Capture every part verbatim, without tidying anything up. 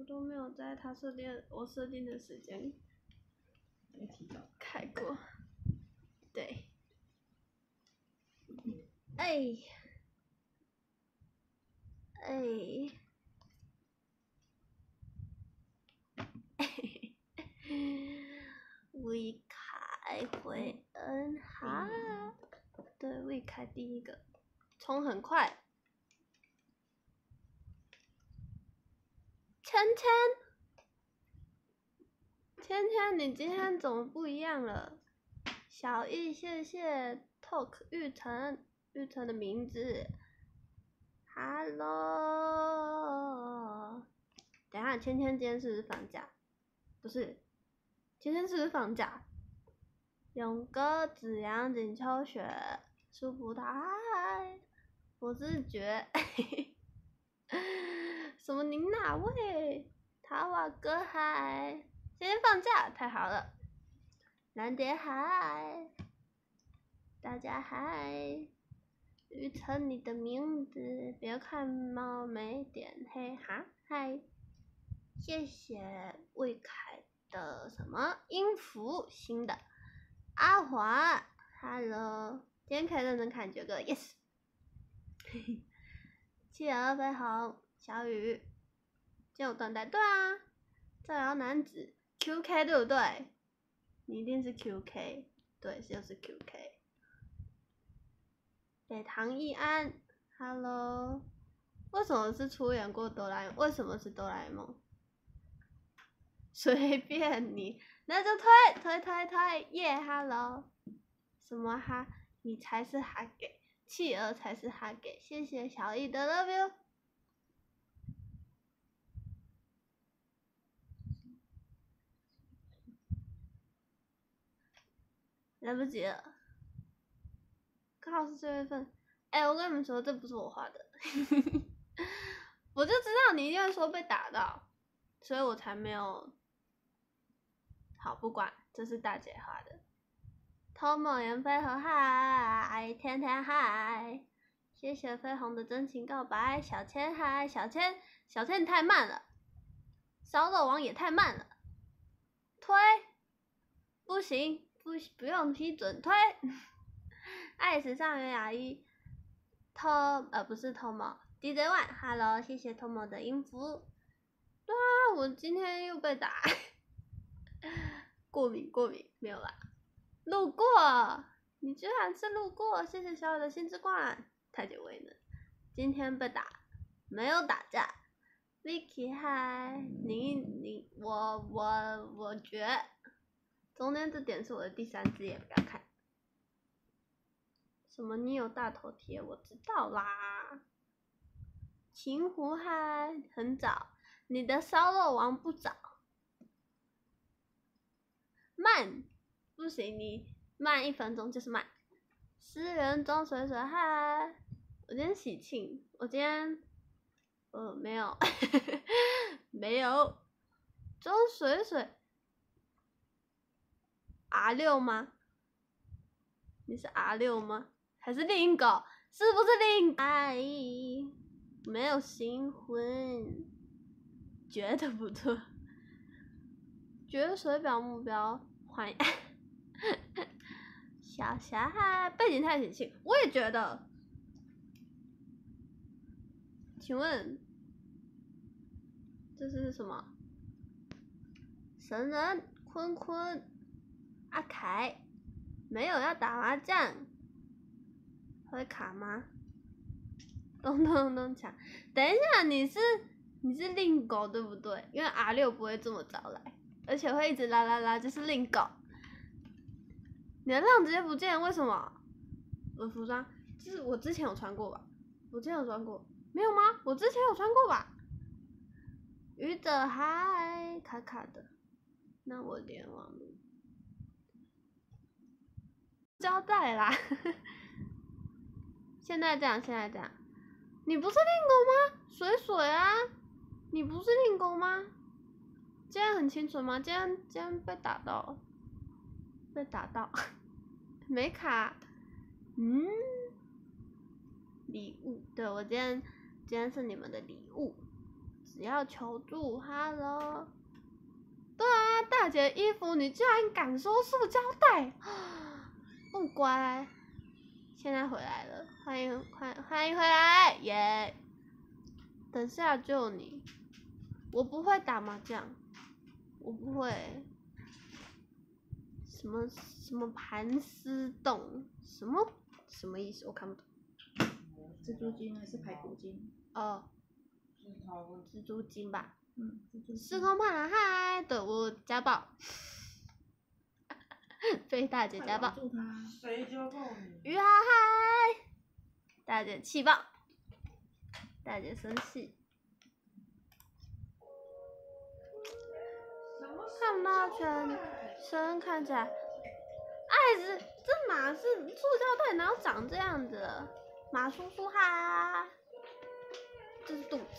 都没有在他设定我设定的时间开过。对。哎。哎。魏凯回恩哈，对，魏凯第一个，冲很快。芊芊，芊芊，你今天怎么不一样了？小易，谢谢 Talk 玉成，玉成的名字。Hello， 等一下，芊芊今天是不是放假？不是，芊芊是不是放假？勇哥、子阳、锦秋雪、舒葡萄，嗨，我是觉，什么您哪位？塔瓦哥嗨，今天放假太好了。蓝蝶嗨，大家嗨。玉成你的名字，别看冒没点黑哈嗨，谢谢魏凯的什么音符新的阿华 ，Hello， 今天可以认真看九个 ，yes， 企鹅飞鸿小雨，今天有断带，对啊，造谣男子 Q K 对不对？你一定是 Q K， 对，就是 Q K。北唐易安 ，Hello， 为什么是出演过哆啦 A 梦？为什么是哆啦 A 梦？随便你，那就推推推推，耶、yeah, ，Hello， 什么哈？你才是哈给，企鹅才是哈给，谢谢小易的 love you。来不及了，刚好是这月份。哎、欸，我跟你们说，这不是我画的，我就知道你一定会说被打到，所以我才没有。好，不管，这是大姐画的。偷梦言飞和嗨，天天嗨，谢谢飞鸿的真情告白，小千嗨，小千，小千你太慢了，烧肉王也太慢了，推，不行，不不用批准推，爱时尚袁雅一，偷呃不是偷梦 D J One，Hello， 谢谢偷梦的音符。对啊，我今天又被打。过敏过敏没有啦，路过，你居然是路过，谢谢小雨的心之冠，太久违了。今天被打，没有打架。Vicky 嗨，你你我我我觉，中间这点是我的第三只眼，不要看。什么？你有大头贴？我知道啦。秦湖嗨，很早，你的烧肉王不早。慢，不行，你慢一分钟就是慢。诗人庄水水嗨，我今天喜庆，我今天，呃，没有，没有，庄水水 R 六吗？你是 R 六吗？还是另狗？是不是另爱？没有新婚，觉得不错。决水表目标还小霞嗨，背景太喜庆，我也觉得。请问这是什么？神人坤坤阿凯没有要打麻将，会卡吗？咚咚咚锵！等一下，你是你是令狗对不对？因为 R 六不会这么早来，而且会一直啦啦啦，就是令狗。你的浪直接不见，为什么？我的服装，就是我之前有穿过吧？我之前有穿过，没有吗？我之前有穿过吧？鱼的嗨，卡卡的，那我连网路交代啦。现在这样，现在这样，你不是令狗吗？水水啊，你不是令狗吗？今天很清纯吗？今天今天被打到，被打到，没卡，嗯，礼物，对我今天今天是你们的礼物，只要求助，Hello。对啊，大姐衣服你居然敢收塑胶袋，不乖。现在回来了，欢迎欢欢迎回来，耶、yeah ！等下救你，我不会打麻将，我不会。什么什么盘丝洞，什么什么意思？我看不懂。 蜘蛛精还是排骨精？ 哦，蜘蛛精吧。 嗯， 时空判了，嗨，对我家暴，被大姐家暴。 谁家暴你？ 鱼嗨嗨，大姐气爆，大姐生气。看到全身看起来，爱子，这马是塑胶袋，哪有长这样子？马叔叔哈，这是肚子。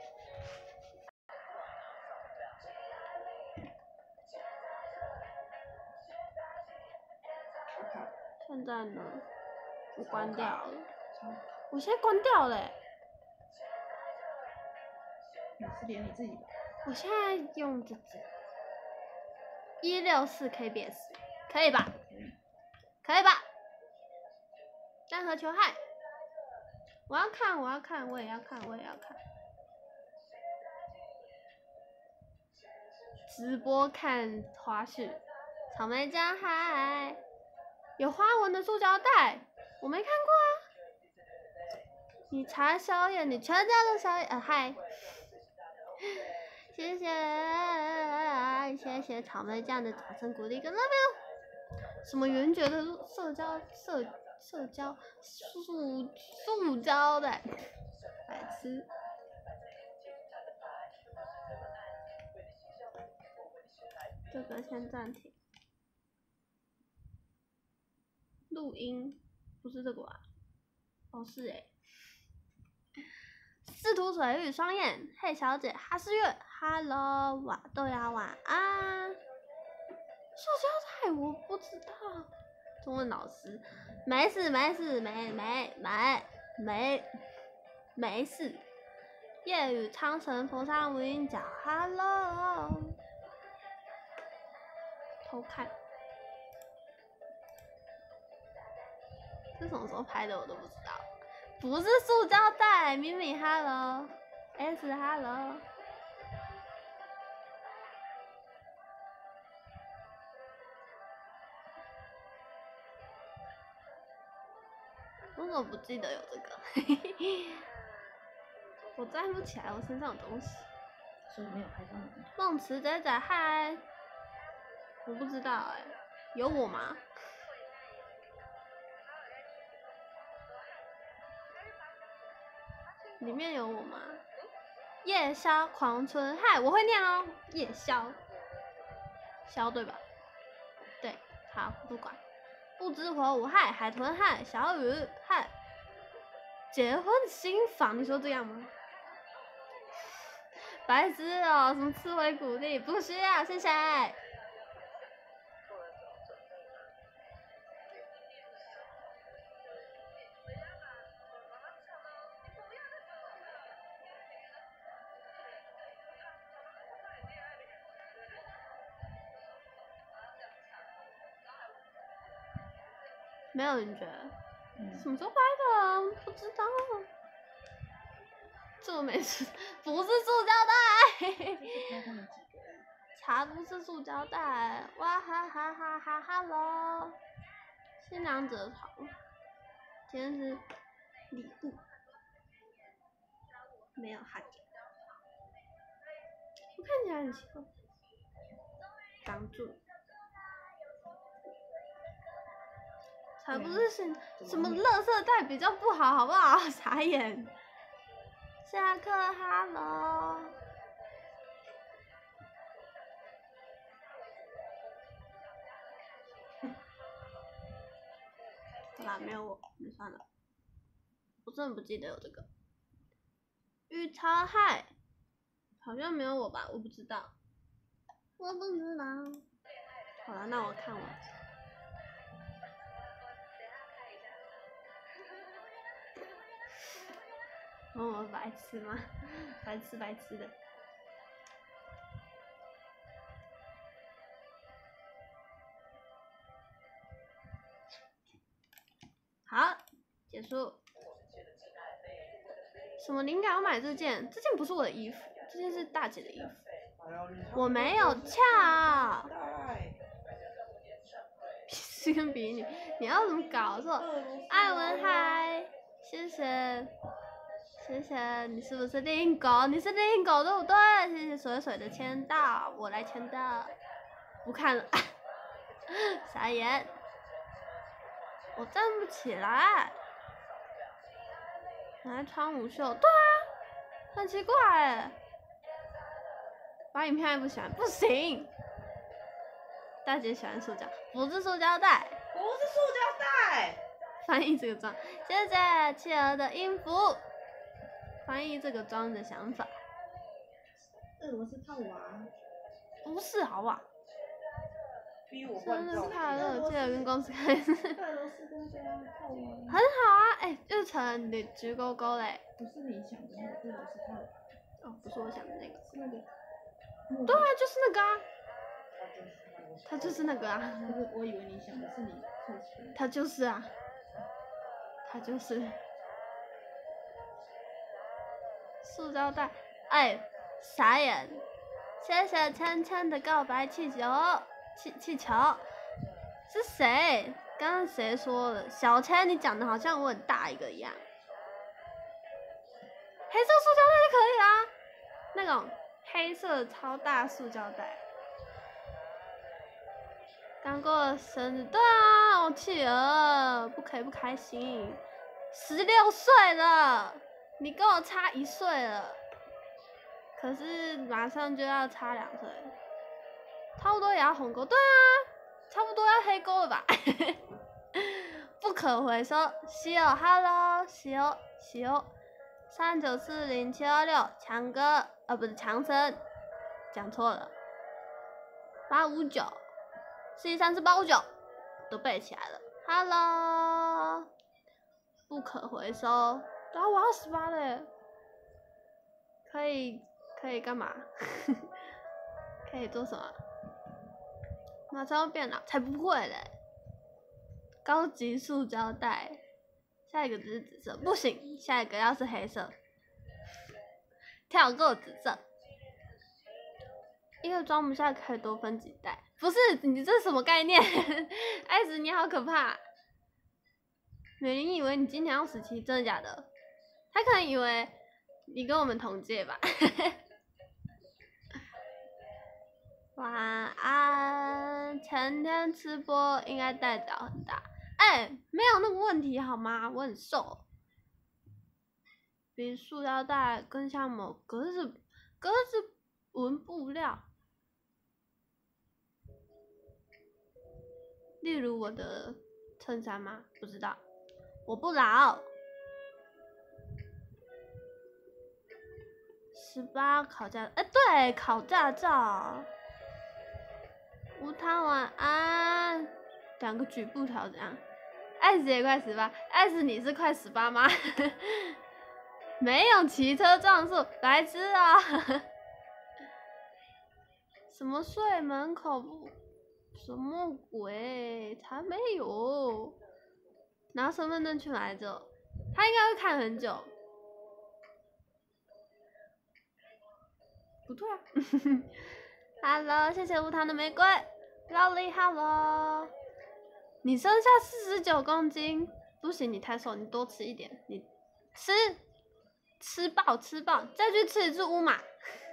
现在呢？我关掉了，我现在关掉了、欸。 你是连你自己吧？ 我现在用这只一六四 K B S， 可以吧？可以吧？单核球害，我要看，我要看，我也要看，我也要看。直播看花絮，草莓酱嗨，有花纹的塑胶袋，我没看过啊。你查小野，你全家的小野，呃嗨。谢谢，谢谢草莓酱的掌声鼓励跟 love you。什么圆觉的社交社社交塑塑胶的，白痴。这个先暂停。录音不是这个吧？哦是诶。司徒水玉双燕，嘿小姐，哈思月 ，Hello， 晚豆芽晚安。塑胶袋我不知道，中文老师，没事没事没没没没没事。夜雨苍神佛山无影脚 ，Hello。偷看，这什么时候拍的我都不知道。不是塑胶袋，咪咪 hello，S hello。我怎么不记得有这个？我站不起来，我身上有东西。 所以没有拍到你。 梦池仔仔嗨，我不知道哎、欸，有我吗？里面有我吗？夜宵狂春，嗨，我会念哦，夜宵，宵对吧？对，好，不管。不知火舞，嗨，海豚，嗨，小雨，嗨。结婚新房，你说这样吗？白痴哦，什么刺猬鼓励，不需要，谢谢。没有人觉得，嗯、什么时候拍的？不知道。这我没事，不是塑胶袋。茶不是塑胶袋，哇哈哈哈哈哈喽！新娘子床，今天是礼物，没有哈欠。我看起来很奇怪，挡住。才不是什什么垃圾袋比较不好，好不好？傻眼。下课哈喽。好啦，没有我，那算了。我真的不记得有这个。玉超嗨，好像没有我吧？我不知道。我不知道。好了，那我看完。哦，白痴吗？白痴白痴的。 束。什么灵感？我买这件，这件不是我的衣服，这件是大姐的衣服。我没有恰。是跟比你，你要怎么搞错？艾文嗨，谢谢，谢谢，你是不是令狗？你是令狗对不对？谢谢水水的签到，我来签到。不看了，傻眼，我站不起来。来穿无袖，对啊，很奇怪哎。把影片还不喜欢，不行。大姐喜欢塑胶，不是塑胶袋， 不是塑胶袋。 翻译这个妆，谢谢企鹅的音符。翻译这个妆的想法。 俄罗斯套娃。 不是，好不好？生日快乐！记得跟公司开。 俄罗斯跟这样套娃。 很好啊，哎、欸，日程你橘勾勾嘞。 不是你想的那个俄罗斯套娃。 哦，不是我想的那个， 是那个。 对啊，就是那个啊。他就是那个啊。 可是我以为你想的是你凑齐的。 他就是啊。他就是。塑胶袋，哎、欸，傻眼。谢谢芊芊的告白气球，气气球。是谁？刚刚谁说的？小芊，你讲的好像我很大一个一样。黑色塑胶袋就可以啦，那种黑色超大塑胶袋。刚过生日，对啊，我企鹅，不可以不开心。十六岁了，你跟我差一岁了，可是马上就要差两岁，差不多也要红勾，对啊，差不多要黑勾了吧？不可回收，西欧 ，Hello， 西欧，西欧，三九四零七二六，强哥，呃，不是强生，讲错了，八五九。四一三四八五九，都背起来了。Hello， 不可回收。然后我要十八嘞，可以可以干嘛？可以做什么？马上要变老，才不会嘞！高级塑胶袋，下一个只是紫色，不行，下一个要是黑色，跳过紫色。一个装不下可以多分几袋。不是你这是什么概念？艾子你好可怕！美玲以为你今年要十七，真的假的？他可能以为你跟我们同届吧。晚安，前天吃播应该代表很大。哎、欸，没有那个问题好吗？我很瘦，比塑料袋更像某格子格子纹布料。例如我的衬衫吗？不知道，我不老。十八考驾，哎、欸，对，考驾照。无糖晚安，两个举布条这样。艾斯也快十八，艾斯你是快十八吗？没有骑车撞树，白痴啊！什么睡门口不？什么鬼？才没有！拿身份证去买之后，他应该会看很久。不对啊！Hello， 谢谢无糖的玫瑰 ，Lolly Hello。你剩下四十九公斤，不行，你太瘦，你多吃一点，你吃吃饱吃饱，再去吃一次乌马。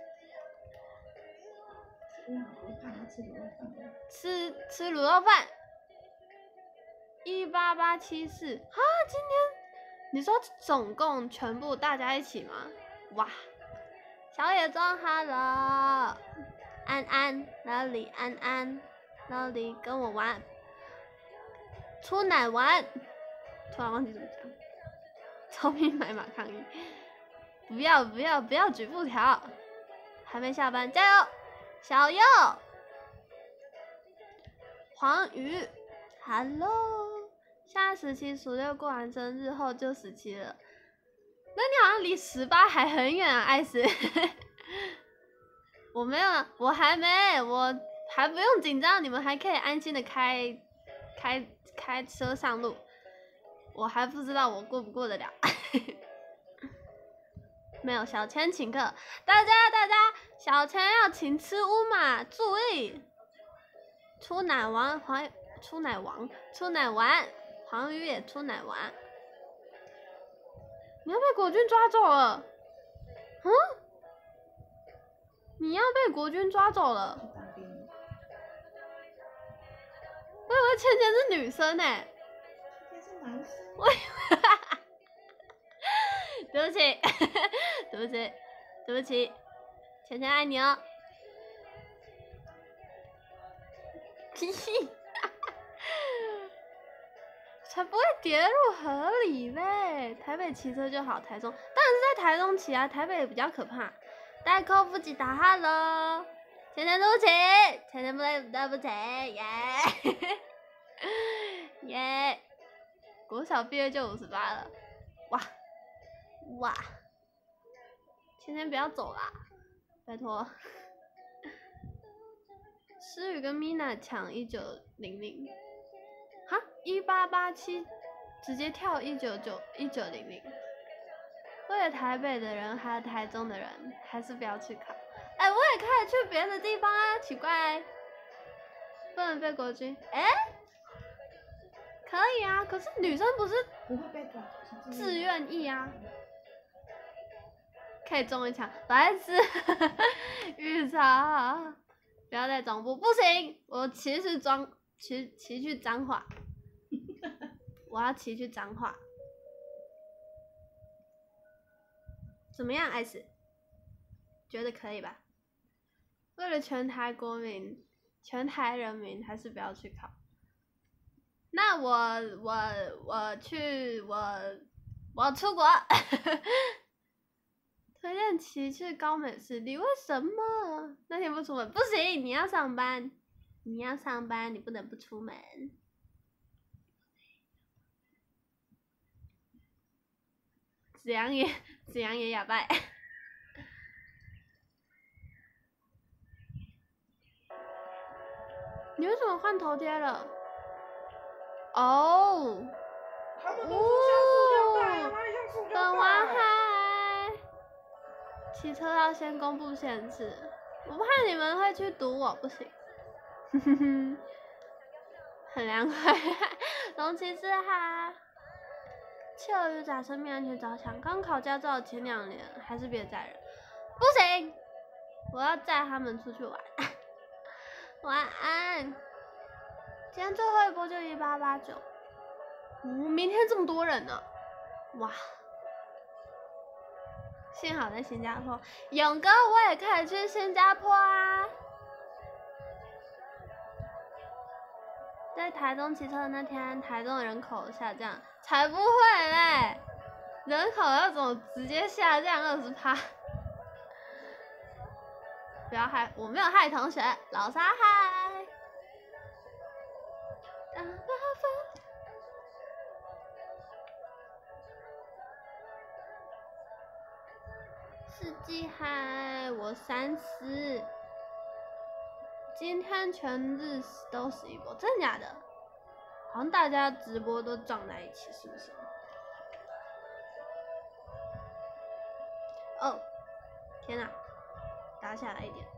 乌马不怕他吃卤肉饭。 吃吃卤肉饭，一八八七四啊！今天你说总共全部大家一起吗？哇！小野庄 ，Hello， 安安，哪里安安，哪里跟我玩，出奶玩，突然忘记怎么讲，超拼买马抗议，不要不要不要举布条，还没下班，加油，小右。黄鱼 ，Hello， 下十七、十六过完生日后就十七了，那你好像离十八还很远啊，艾斯。我没有，我还没，我还不用紧张，你们还可以安心的开开开车上路。 我还不知道我过不过得了。没有小千请客，大家大家，小千要请吃乌马，注意！出奶王黄出奶王出奶丸，黄鱼也出奶丸。你要被国军抓走了？嗯？你要被国军抓走了？我以为芊芊是女生呢、欸。 芊芊是男生。 我以为。对不起，对不起，对不起，芊芊爱你哦。嘻嘻，才不会跌入河里呗。台北骑车就好，台中当然是在台中骑啊，台北比较可怕。带扣腹肌打哈喽，芊芊对不起，芊芊不对对不起，耶耶，国小毕业就五十八了，哇哇，芊芊不要走啦，拜托。诗雨跟 Mina 抢一九零零，哈，一八八七直接跳一九九一九零零。为了台北的人还有台中的人，还是不要去考。哎、欸，我也可以去别的地方啊，奇怪、欸，不能被国军。哎、欸，可以啊，可是女生不是不会被抓， 自愿意啊。可以中一枪，白痴，预查。不要再装步，不行！我骑去装，骑骑去彰化，我要骑去彰化。怎么样，艾斯？觉得可以吧？为了全台国民、全台人民，还是不要去考。那我我我去我我出国。推荐骑去高美湿地，为什么？那天不出门不行，你要上班，你要上班，你不能不出门。子阳也，子阳也哑巴。你为什么换头贴了？哦。 他们都是像塑料袋啊，哪里像塑料袋？ 本王嗨。骑车要先公布限制，我怕你们会去堵我，不行。哼哼哼，很凉快。龙骑士哈，切于打生命安全着想，刚考驾照前两年还是别载人，不行，我要载他们出去玩。晚安。今天最后一波就一八八九，嗯，明天这么多人呢，哇！幸好在新加坡，勇哥我也可以去新加坡啊。在台中骑车的那天，台中的人口下降，才不会嘞！人口要怎么直接下降二十趴？不要害，我没有害同学，老沙害。世纪嗨，我三十。今天全日都是一波，真的假的？好像大家直播都撞在一起，是不是？哦，天哪，打下来一点。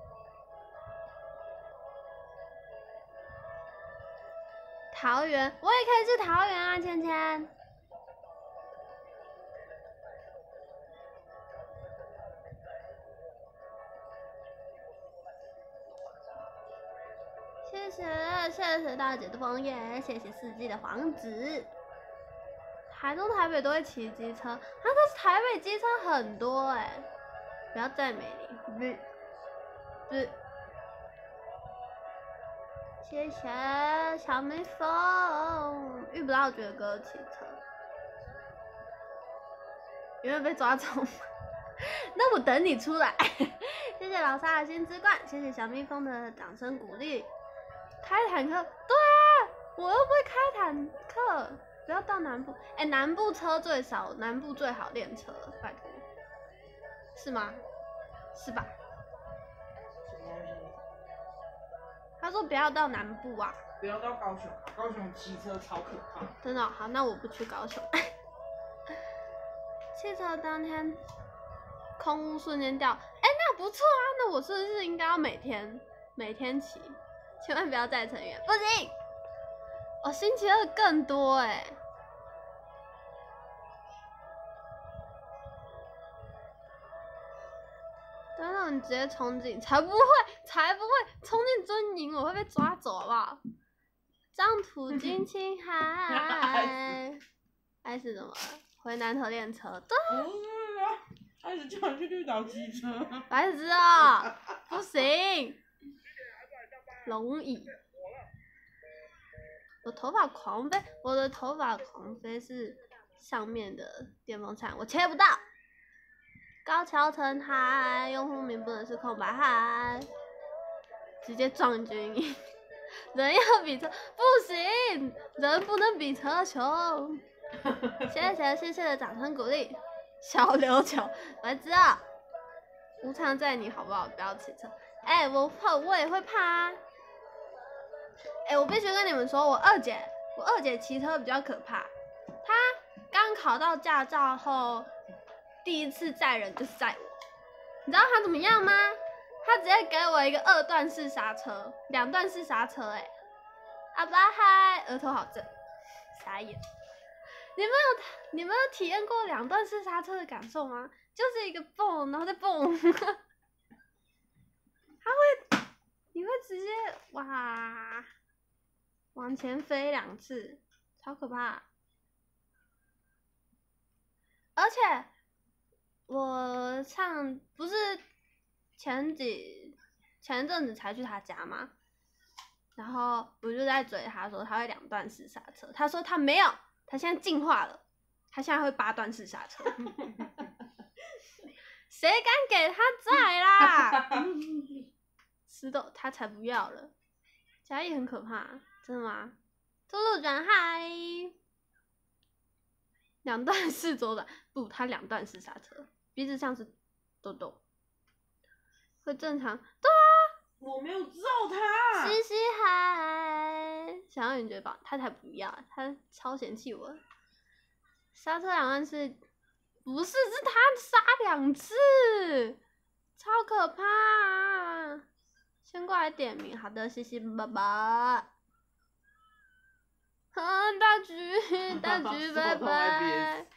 桃园，我也可以去桃园啊，芊芊。谢谢谢谢大姐的枫叶，谢谢四季的黄子。台中、台北都会骑机车，啊，可是台北机车很多哎、欸，不要再美丽，不是，不是。谢谢小蜜蜂，遇不到觉哥骑车，因为被抓走。那我等你出来。谢谢老沙的新之冠，谢谢小蜜蜂的掌声鼓励。开坦克，对啊，我又不会开坦克，不要到南部。哎、欸，南部车最少，南部最好练车，拜托，是吗？是吧？ 他说不要到南部啊。 不要到高雄，高雄骑车超可怕。 真的、哦、好，那我不去高雄。汽车当天空污瞬间掉，哎、欸，那不错啊，那我是不是应该要每天每天骑？千万不要载成远，不行。我、哦、星期二更多哎、欸。等等，你直接冲进，才不会，才不会冲进军营，我会被抓走，好不好？张土金青海，爱是什么？回南头练车，对。 不是啊，他一直叫你去绿岛骑车。 白痴啊！不行。龙椅。我头发狂飞，我的头发狂飞是上面的电风扇，我切不到。高桥成海，用户名不能是空白海，直接撞军营。人要比车不行，人不能比车穷。谢谢谢谢的掌声鼓励，小琉球，我知道。无常载你好不好？不要骑车。哎、欸，我怕，我也会怕啊。哎、欸，我必须跟你们说，我二姐，我二姐骑车比较可怕。她刚考到驾照后。第一次载人就是载我，你知道他怎么样吗？他直接给我一个二段式刹车，两段式刹车、欸，哎，阿巴嗨，额头好正，傻眼。你们有你们有体验过两段式刹车的感受吗？就是一个蹦，然后再蹦，他会，你会直接哇，往前飞两次，超可怕。而且。我上不是前几前阵子才去他家吗？然后我就在追他说他会两段式刹车，他说他没有，他现在进化了，他现在会八段式刹车。谁敢给他载啦？石头他才不要了，嘉义很可怕，真的吗？兔鹿转嗨，两段式左转，不，他两段式刹车。鼻子上是痘痘，会正常。对啊， 我没有揍他。 嘻嘻嗨，想要你觉得吧，他才不要，他超嫌弃我。刹车两段式，不是，是他刹两次，超可怕、啊。先过来点名，好的，谢谢爸爸。嗯，大橘，大橘，拜拜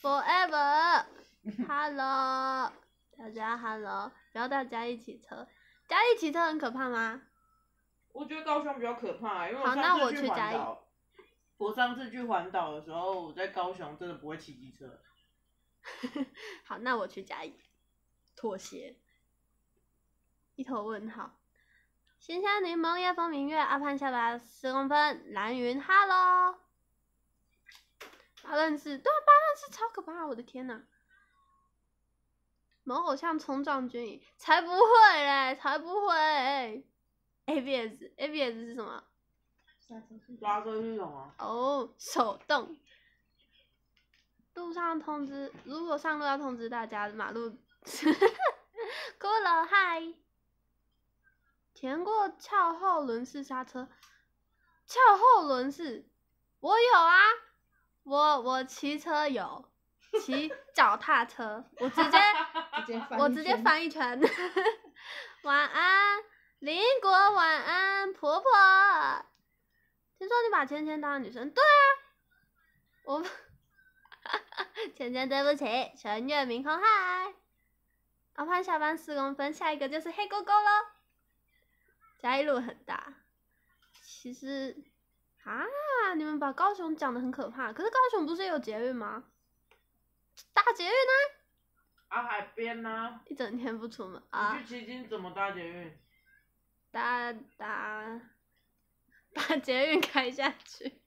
，forever。Hello， 大家 Hello， 不要大家一起车，嘉义骑车很可怕吗？ 我觉得高雄比较可怕，因为我好，那我去嘉义。 我上次去环岛的时候，我在高雄真的不会骑机车。 好，那我去嘉义。妥协。一头问号。新香柠檬夜风明月，阿潘下巴十公分，蓝云 Hello。八段式，对啊，八段式超可怕，我的天哪！某偶像冲撞军营，才不会嘞，才不会。A B S，A B S 是什么？ 刹车是刹车是什么？ 哦，手动。路上通知，如果上路要通知大家，马路。骷髅嗨。填过翘后轮式刹车，翘后轮式，我有啊，我我骑车有。骑脚踏车，我直接， 直接我直接翻一圈。晚安，邻国晚安，婆婆。听说你把芊芊当女生，对啊，我，芊芊对不起，全月明空嗨。阿潘下班四公分，下一个就是黑勾勾咯。嘉义路很大，其实啊，你们把高雄讲得很可怕，可是高雄不是有捷运吗？搭捷运呢、 啊？啊，海边呢、啊？ 一整天不出门啊？ 你去旗津怎么搭捷运？ 搭搭，把捷运开下去。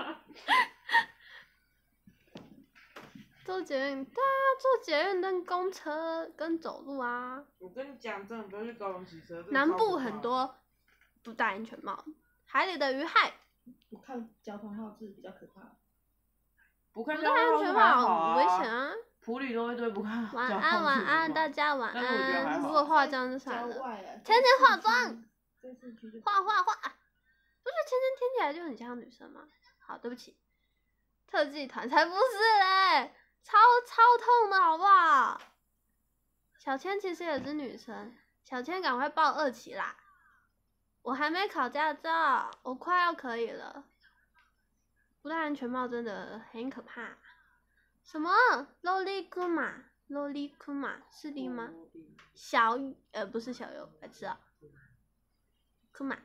坐捷运，对啊，坐捷运跟公车跟走路啊。 我跟你讲，真的不要去高雄骑车。 南部很多不戴安全帽，海里的鱼害。 不看交通号志比较可怕。 不看交通号志还好啊，很危险啊。 普里都一堆不看。 晚安晚安，大家晚安。如果化妆就算了。 郊外啊。 芊芊化妆。 这在市区就画画画，不是芊芊听起来就很像女生吗？好，对不起，特技团才不是嘞，超超痛的好不好？小千其实也是女生，小千赶快报二期啦！我还没考驾照，我快要可以了。不戴安全帽真的很可怕。什么？洛丽库玛？洛丽库玛是的吗？小呃不是小优，白痴啊！库玛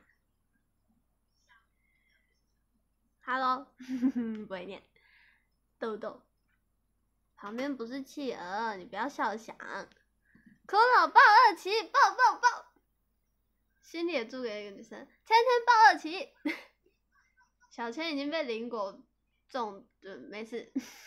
，Hello， 不会念。豆豆，旁边不是企鹅，你不要笑想。骷髅抱二期，抱抱抱。心里也住给一个女生，芊芊抱二期。小千已经被林果中，对，没事。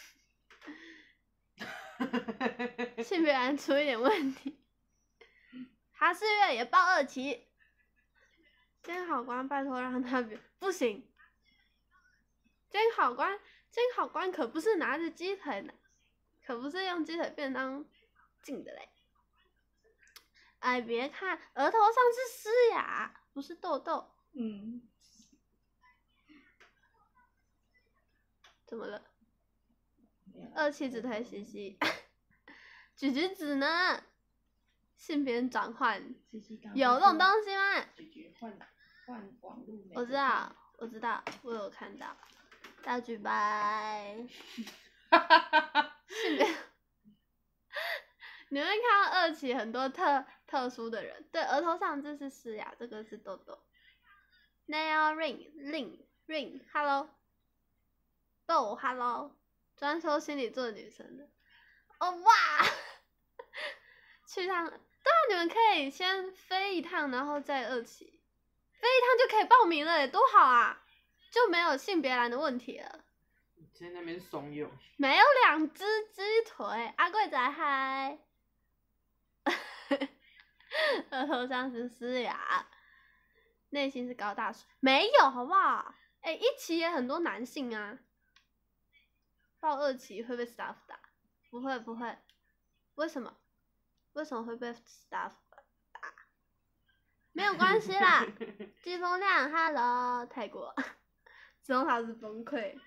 性别栏出一点问题。哈士月也报二期。监考官拜托让他别，不行。监考官，监考官可不是拿着鸡腿呢，可不是用鸡腿便当进的嘞。哎，别看额头上是嘶哑，不是痘痘。 嗯。 怎么了？二期只推西西，橘橘子呢？性别转换有这种东西吗？ 橘橘换换网路。 我知道，我知道，我有看到。大举拜。性别。你会看到二期很多特特殊的人，对，额头上这是嘶哑，这个是痘痘。Nail ring ring ring hello。逗 hello， 专收心理做女生的。哦哇！去趟，对啊，你们可以先飞一趟，然后再二期，飞一趟就可以报名了，多好啊！就没有性别栏的问题了。 你在那边怂恿。 没有两只鸡腿，阿贵仔嗨。额头上是嘶哑，内心是高大水，没有好不好？哎、欸，一期也很多男性啊。报二期会被 staff 打？不会不会，为什么？为什么会被 staff 打？没有关系啦。季风亮 ，Hello， 泰国，中老师崩溃。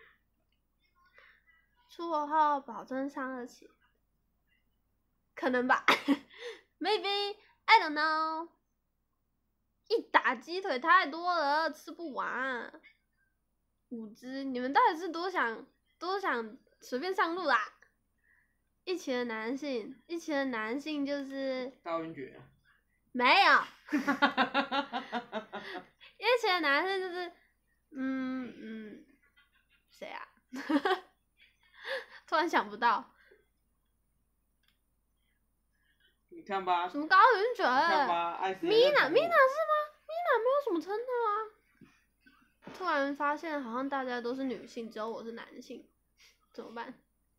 出国后保证上二期，可能吧？Maybe I don't know。一打鸡腿太多了，吃不完。五只，你们到底是多想？都想随便上路啦！一期的男性，一期的男性就是大文觉。 没有。一期的男性就是，嗯嗯，谁啊？突然想不到。 你看吧。 什么高云卷？ 你看吧，艾斯。 Mina Mina 是吗 ？Mina 没有什么称号啊。突然发现好像大家都是女性，只有我是男性。怎么办？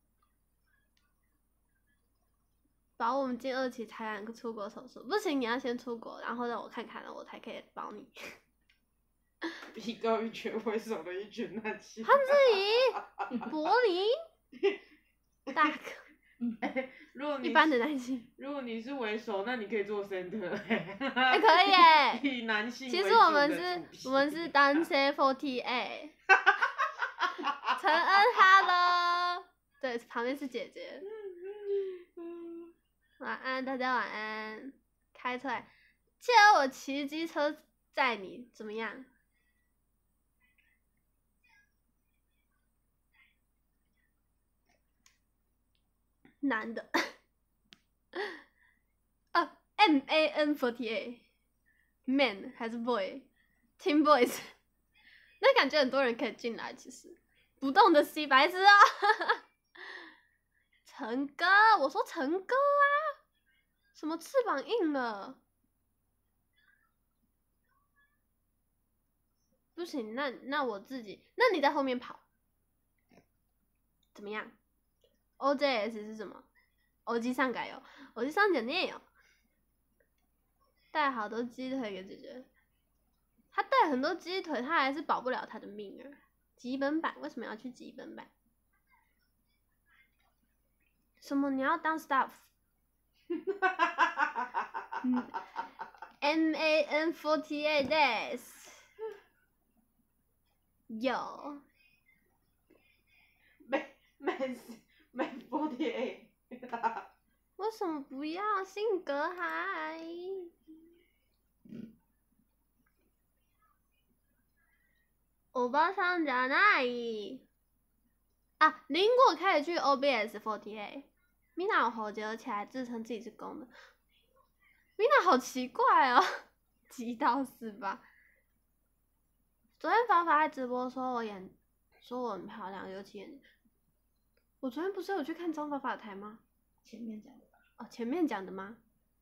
保我们进二期才两个出国手术，不行，你要先出国，然后让我看看了，我才可以保你。 比高一拳为首的一群男性。 潘志怡、柏林、大可， 欸、如果你一般的男性。 如果你是为首，那你可以做 center。哎、 欸，可以耶。 以男性其实我们是，我们是单 C forty eight。陈恩 ，Hello， 对，旁边是姐姐。晚安，大家晚安。开出来，借我骑机车载你，怎么样？男的。啊 ，M A N forty eight，man 还是 boy？Team Boys。那感觉很多人可以进来，其实。不动的 C 白痴啊！陈哥，我说陈哥啊，什么翅膀硬了？不行，那那我自己，那你在后面跑，怎么样 ？O J S 是什么？欧基上改哟，欧基上讲念哟。带好多鸡腿给姐姐，他带很多鸡腿，他还是保不了他的命啊。基本版为什么要去基本版？什么你要当 staff？ 嗯 M A N forty-eight days。有。 没没没 forty eight。 为什么不要性格海？欧巴桑じゃない啊，邻国可以去 O B S forty-eight。米娜有猴结起来自称自己是公的，米娜好奇怪哦，急到是吧？昨天法法在直播说我眼，说我很漂亮，尤其眼睛。我昨天不是有去看张法法的台吗？ 前面讲的吧。 哦，前面讲的吗？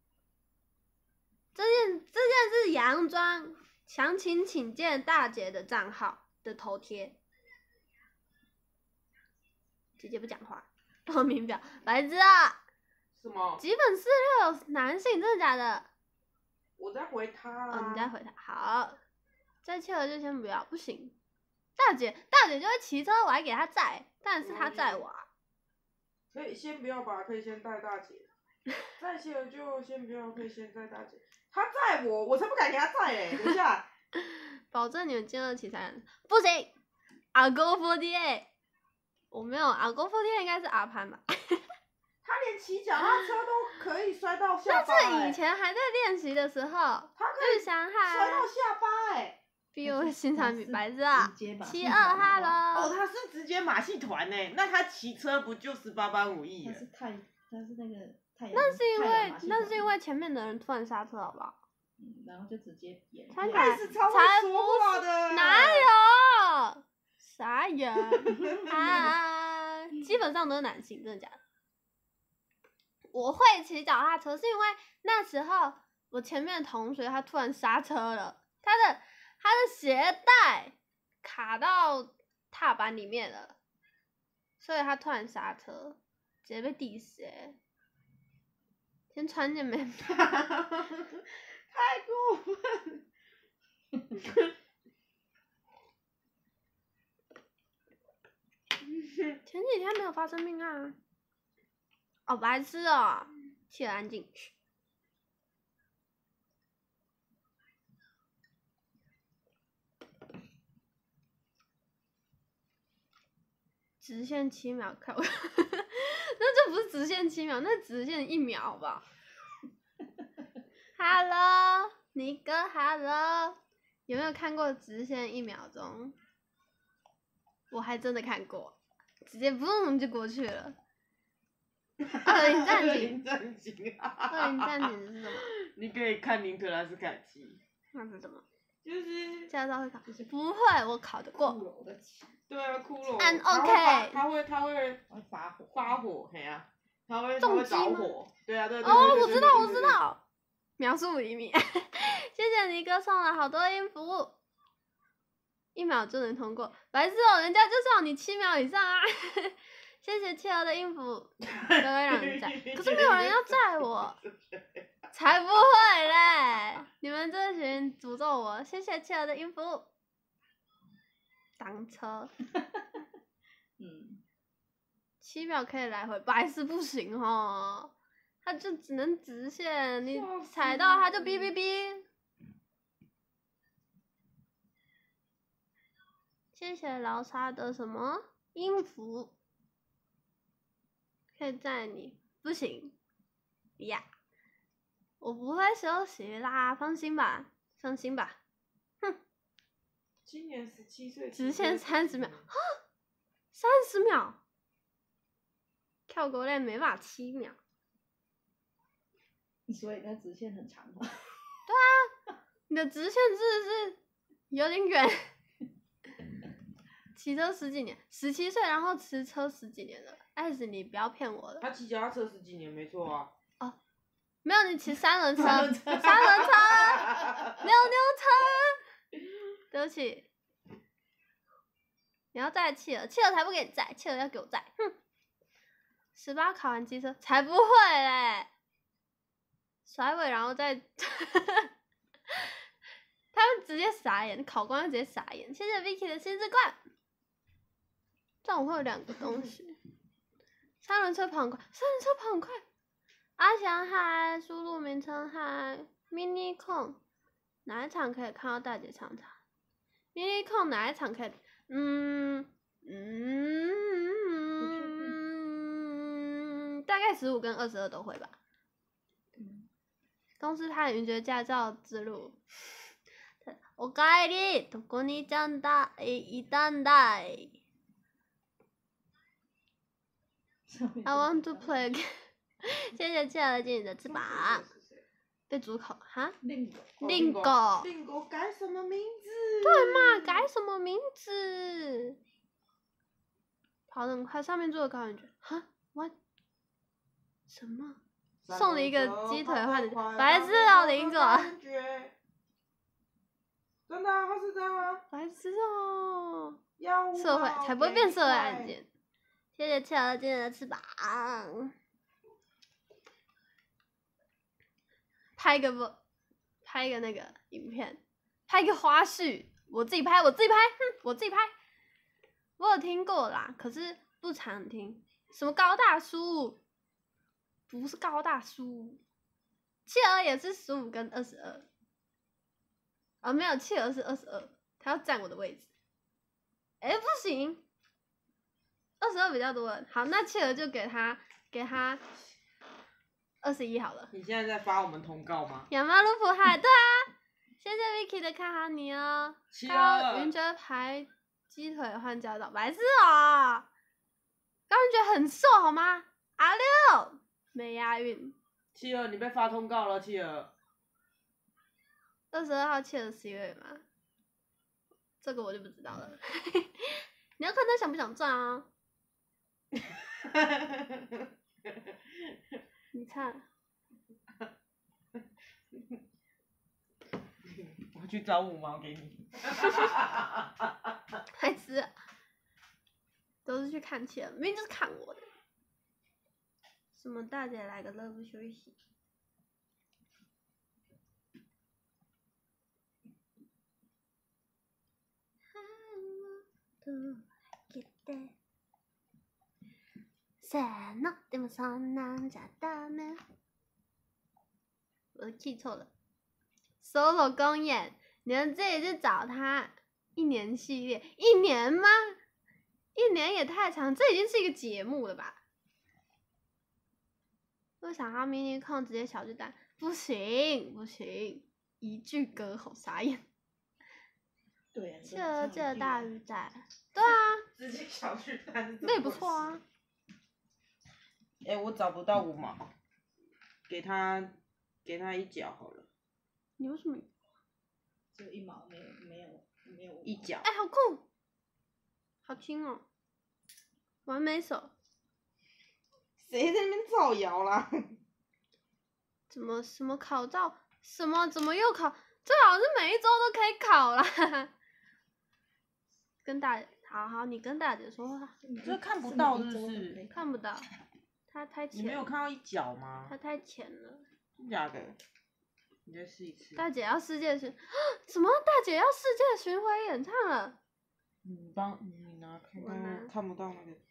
这件这件是洋装，详情请见大姐的账号的头贴。姐姐不讲话，报名表，白痴啊！ 什么？ 基本四六男性，真的假的？ 我在回他、啊。 哦，你再回他。好，再去了就先不要，不行。大姐，大姐就会骑车，我还给她载，但是她载我、啊。 可以先不要吧，可以先带大姐。载去了就先不要，可以先带大姐。他载我，我才不敢给他载嘞！等一下。 保证你们今二起才不行。阿勾 forty-eight， 我没有，阿勾 forty-eight 应该是阿潘吧。 他连骑脚踏车都可以摔到下巴、 欸。 那是以前还在练习的时候， 他可以摔到下巴哎、欸。 比我新产品白痴啊！七二 Hello。 哦，他是直接马戏团呢、欸，那他骑车不就十八般武艺了？ 他是太，他是那个太阳。 那是因为那是因为前面的人突然刹车，好不好？ 嗯，然后就直接演。 他才是超会说话的。 哪有？傻眼啊！基本上都是男性，真的假的？我会骑脚踏车，是因为那时候我前面的同学他突然刹车了，他的他的鞋带卡到踏板里面了，所以他突然刹车，直接被地死欸。先穿件没？ 太过分！ 前几天没有发生命案啊。哦，白痴哦！气得安静。直线七秒，看我，那就不是直线七秒，那是直线一秒，好不好 ？Hello， 尼哥 ，Hello， 有没有看过直线一秒钟？我还真的看过，直接嘣就过去了。恶灵战警， 恶灵战警， 恶灵战警是什么？ 你可以看尼可拉斯凯奇。 那是什么？ 就是驾照会考？不会，我考得过。 对啊，骷髅。 And OK。 他会，他会发火， 发火，嘿啊，他会，他会着火。对啊，对对。 哦，我知道，我知道。描述五厘米。谢谢尼哥送了好多音符，一秒就能通过。白痴哦，人家就送你七秒以上啊。谢谢企鹅的音符，都会让人载，可是没有人要载我，才不会嘞！你们这群诅咒我，谢谢企鹅的音符。挡车， 嗯， 七秒可以来回，白是不行哦，它就只能直线，你踩到它就哔哔哔。谢谢劳沙的什么音符？可以载你，不行呀，我不会休息啦，放心吧，放心吧，哼。 今年十七岁， 直线三十秒，啊，三十秒，跳狗链没法七秒。 所以那直线很长吗？ 对啊，你的直线真的是有点远。骑车十几年，十七岁，然后骑车十几年了，艾斯，你不要骗我了。 他骑脚踏车十几年，没错啊。 哦，没有，你骑三轮车，三轮车，溜溜车。对不起，你要载企鹅，企鹅才不给你载，企鹅要给我载，哼。十八考完机车才不会嘞，甩尾然后再，他们直接傻眼，考官直接傻眼。谢谢 Vicky 的新之冠。这样我会有两个东西，三轮车跑很快，三轮车跑很快。阿翔嗨，输入名称嗨， mini 控哪一场可以看到大姐唱唱 ？mini 控哪一场可以？嗯嗯，大概十五跟二十二都会吧。 嗯， 公司他的云爵驾照之路。おかえり、どこにちゃんだ、え、いたんだい。I want to play again 。谢谢企鹅姐的翅膀。被煮烤哈？ 另一个另狗。 令狗改什么名字？ 对嘛？改什么名字？跑得很快，上面坐的高圆圈。哈 ？What？什么？送了一个鸡腿换的，白痴哦，林狗。 真的啊，他是这样啊。 白痴哦。 要啊社会才不会变社会案件。谢谢企鹅姐的翅膀。拍一个不，拍一个那个影片，拍一个花絮，我自己拍，我自己拍，哼，我自己拍。我有听过啦，可是不常听。什么高大叔？不是高大叔，企鹅也是十五跟二十二。哦，没有，企鹅是二十二，他要占我的位置。哎、欸，不行，二十二比较多人。好，那企鹅就给他给他二十一好了。 你现在在发我们通告吗？ 亚马鲁普海，对啊，谢谢 Vicky 的看好你哦。高云爵排鸡腿换教导，白痴哦。高云爵很瘦好吗？阿六没押韵。 企鹅，你被发通告了，企鹅。 二十二号企鹅十一月吗？这个我就不知道了。你要看他想不想赚啊？你看。 我去找五毛给你。 还是都是去看企鹅，明明就是看我的。什么大姐来个乐不休息？せーの、でもそんなんじゃダメ。我的 key 错了。solo 公演，你们自己去找他。一年系列，一年吗？一年也太长，这已经是一个节目了吧？我想要 mini 控直接小巨蛋，不行不行，一句歌好傻眼。 对啊， 企鹅界大鱼仔，对啊， 啊， 直接小巨蛋， 那也不错啊。 哎、欸，我找不到五毛，给他给他一角好了。 你为什么？ 只有一毛，没有没有没有一角。 哎、欸，好酷，好轻哦，完美手。 谁在那边造谣啦？ 怎么什么考照？什么怎么又考？最好是每一周都可以考啦。跟大姐，好好，你跟大姐说话。 这看不到是不是？ 看不到，它太浅。 你没有看到一角吗？ 它太浅了。 真假的？你再试一次。 大姐要世界巡，什么？大姐要世界巡回演唱了？ 你帮你拿看看，看不到那个。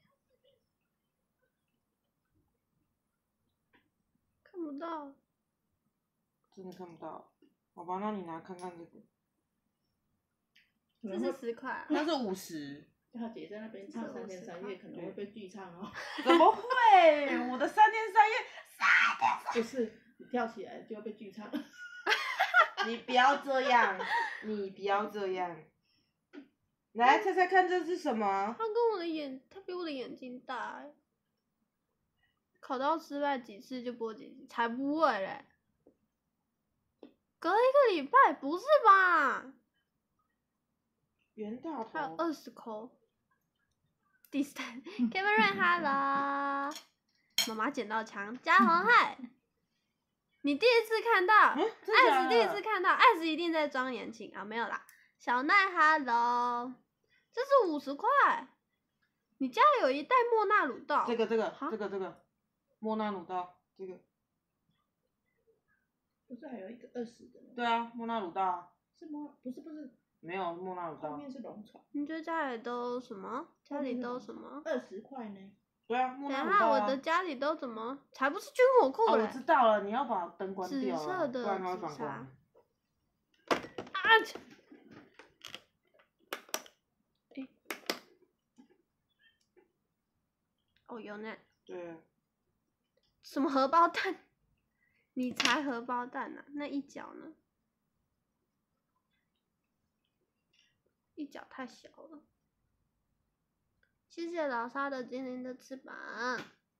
看不到。 真的看不到。好吧，那你拿看看这个。 这是十块、啊。 那是五十。 大姐在那边唱三天三夜，可能会被拒唱哦。 怎么会？我的三天三夜，三天三夜。 不是，你跳起来就要被拒唱。 你不要这样，你不要这样。来猜猜看这是什么？ 他跟我的眼，他比我的眼睛大哎。考到失败几次就播几次，才不会嘞。隔一个礼拜，不是吧？ 袁大头。 还有二十扣。第三 ，Kevin Rain，Hello， 妈妈捡到枪，加红海。你第一次看到， 嗯、 艾斯第一次看到，艾斯一定在装言情啊，没有啦。小奈 ，Hello， 这是五十块。你家有一袋莫纳鲁道。 这个这个这个这个，莫纳鲁道这个。 不是还有一个二十的吗？ 对啊，莫纳鲁道啊。 是莫不是不是。 没有莫纳鲁道。 后面是龙船。 你觉得家里都什么？家里都什么？ 二十块呢？ 对啊，木等一下， 讷虎豹啊。 我的家里都怎么？才不是军火库哦， 嘞！ 我知道了，你要把灯关掉紫色了， 的不然它会紫砂反光。 啊！切诶哦，有呢。 对啊。 什么荷包蛋？你才荷包蛋呢、啊？那一角呢？一角太小了。谢谢老沙的精灵的翅膀。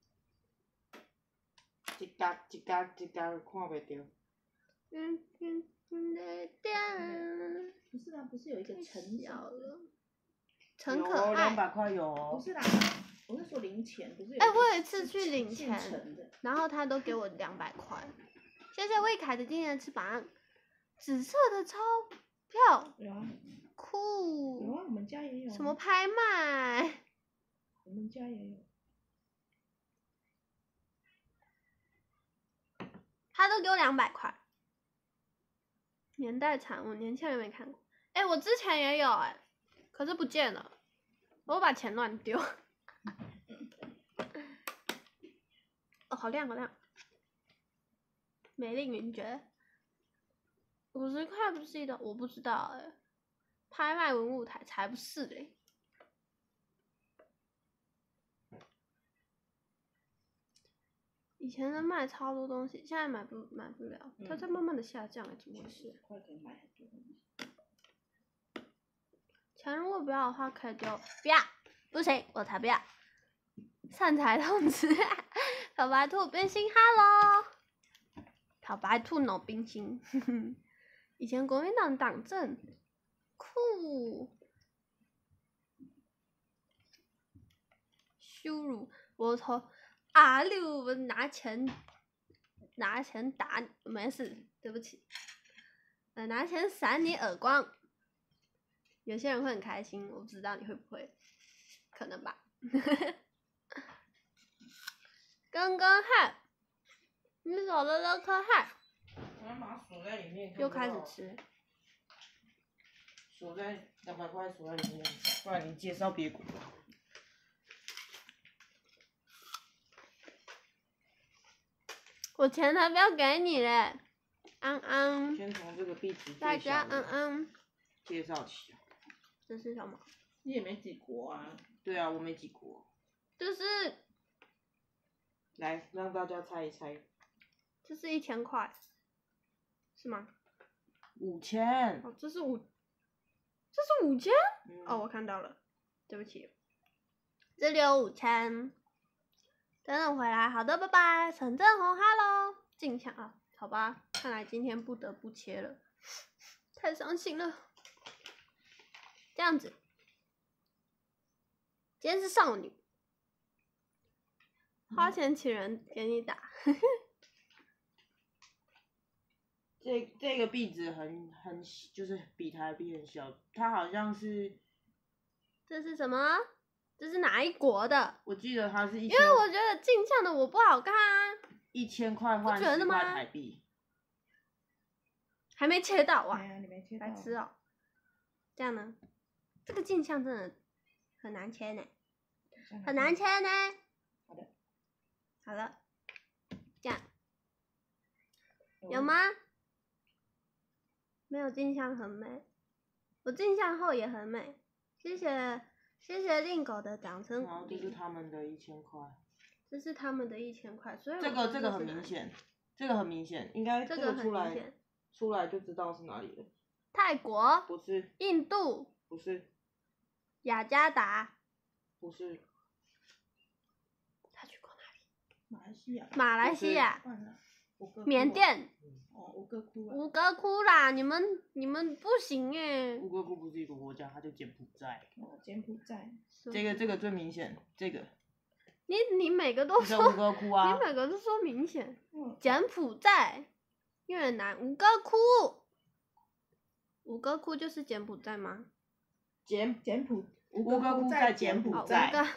一格一格一格看袂到。 嗯嗯嗯的点。 不是啊，不是有一个陈小小了。陈有哦， 可爱。 两百块有哦。 不是啦，我是说零钱，不是有。 哎、欸，我有一次去领姓钱， 陈的然后他都给我两百块。谢谢魏凯的精灵的翅膀，紫色的钞票。 有啊。 酷。 有啊，我们家也有、啊。 什么拍卖？ 我们家也有。 他都给我两百块。年代产物，年轻人没看过。哎、欸，我之前也有哎、欸，可是不见了，我把钱乱丢。哦，好亮好亮。美丽云爵，五十块不是一个，我不知道哎、欸。拍卖文物台才不是嘞、欸。以前能卖超多东西，现在买不买不了，它在慢慢的下降，怎么回事？ 快可以买很多东西。 钱如果不要的话，可以丢，不要，不行，我才不要。善财童子，小白兔冰心 ，Hello， 小白兔 no 冰心，以前国民党党政，酷，羞辱我头。啊六，我拿钱，拿钱打你，没事，对不起。呃，拿钱扇你耳光，有些人会很开心，我不知道你会不会，可能吧。刚刚汉，你少了那颗汉。 我要把它锁在里面。 又开始吃。 锁在两百块锁在里面，不然你介绍别股。 我钱才不要给你嘞，安安。 先从这个壁纸大家安安。 介绍起。 这是什么？ 你也没几国啊。 对啊，我没几国。 这是。 来，让大家猜一猜。 这是一千块，是吗？ 五千。 哦，这是五，这是五千、嗯？哦，我看到了，对不起。这里有五千。等等回来，好的，拜拜。陈正红 ，Hello， 镜像啊，好吧，看来今天不得不切了，太伤心了。这样子，今天是少女，花钱请人给你打。 这这个壁纸很很就是比台币很小，它好像是。 这是什么？这是哪一国的？ 我记得它是一千。 因为我觉得镜像的我不好看啊。 一千块换十块台币。 还没切到啊！ 对啊，你没切到。 白痴哦。这样呢？这个镜像真的很难切呢，很难切呢。 好的。 好了。这样。有吗？没有镜像很美，我镜像后也很美。谢谢。谢谢令狗的掌声鼓励。 然后这是他们的一千块。 这是他们的一千块，所以这个这个很明显，这个很明显，应该这个出来出来就知道是哪里了。 泰国。 不是。 印度。 不是。 雅加达。 不是。 他去过哪里？ 马来西亚。 马来西亚。缅甸。 哦，吴哥窟。 吴哥窟啦，你们你们不行哎。 吴哥窟不是一个国家，它叫柬埔寨。 哦，柬埔寨。 这个这个最明显，这个。 你你每个都说。 吴哥窟啊。 你每个都说明显。柬埔寨。越南吴哥窟。吴哥窟就是柬埔寨吗？ 柬柬埔吴哥窟在柬埔寨。 哦、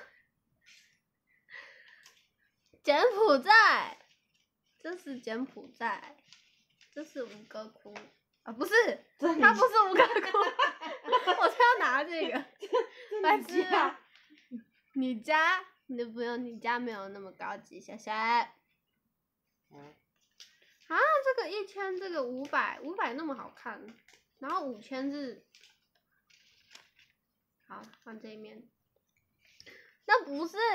柬埔寨。这是柬埔寨。这是吴哥窟啊，不是，它不是吴哥窟，我是要拿这个，白痴啊！你家你不用，你家没有那么高级，谢谢。啊， 嗯， 这个一千，这个五百，五百那么好看，然后五千是，好换这一面，那不是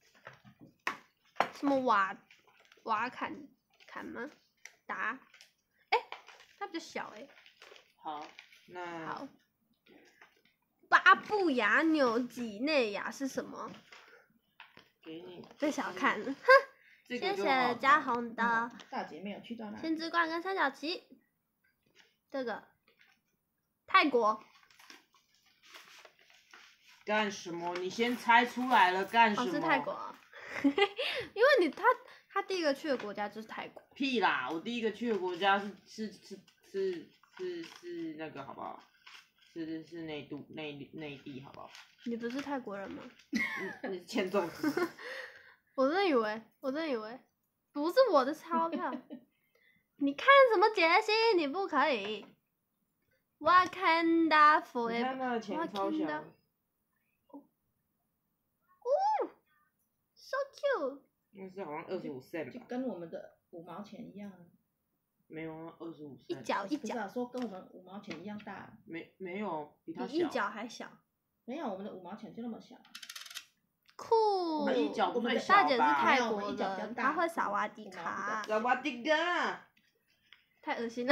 什么瓦瓦坎坎吗？达，哎、它比较小哎、 好，那好，巴布亚纽几内亚是什么？ 给你最小看了，哼。 这个谢就好谢嘉看宏的大姐没有去到那里。 千之冠跟三角旗。这个泰国干什么？你先猜出来了干什哦么？ 是泰国啊，因为你他他第一个去的国家就是泰国。 屁啦！我第一个去的国家是是是是是是那个好不好？是是是内度内内地好不好？ 你不是泰国人吗？ 你你欠揍是不是？ 我真以为，我真以为不是我的钞票。你看什么解析？你不可以。Wakanda 你看 forever。 他的钱超 Wakanda 小， 哦 ，so cute。 那是好像二十五 cent 就吧？ 跟我们的五毛钱一样啊。 没有啊，二十五 cent。 一角一角， 不是啊，说跟我们五毛钱一样大。 没没有，比它比一小。 角还小。 没有，我们的五毛钱就那么小。 酷。 我们一角不最小大姐是吧？ 泰国没有我们一角比较人， 大她会撒瓦迪五毛比卡较。 萨瓦迪卡。 太恶心了。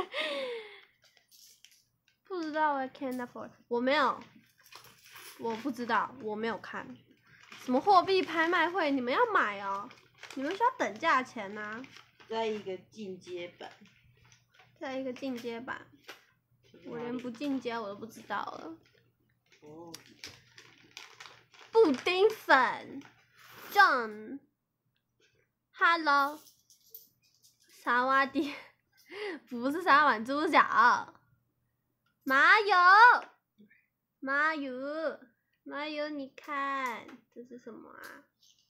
不知道哎 ，Canada for 我没有，我不知道，我没有看。什么货币拍卖会，你们要买哦，你们需要等价钱呐、啊。 再一个进阶版。 再一个进阶版，我连不进阶我都不知道了。 哦。 布丁粉 ，John，Hello，萨瓦迪，不是沙碗猪脚，麻油，麻油，麻油，你看这是什么啊？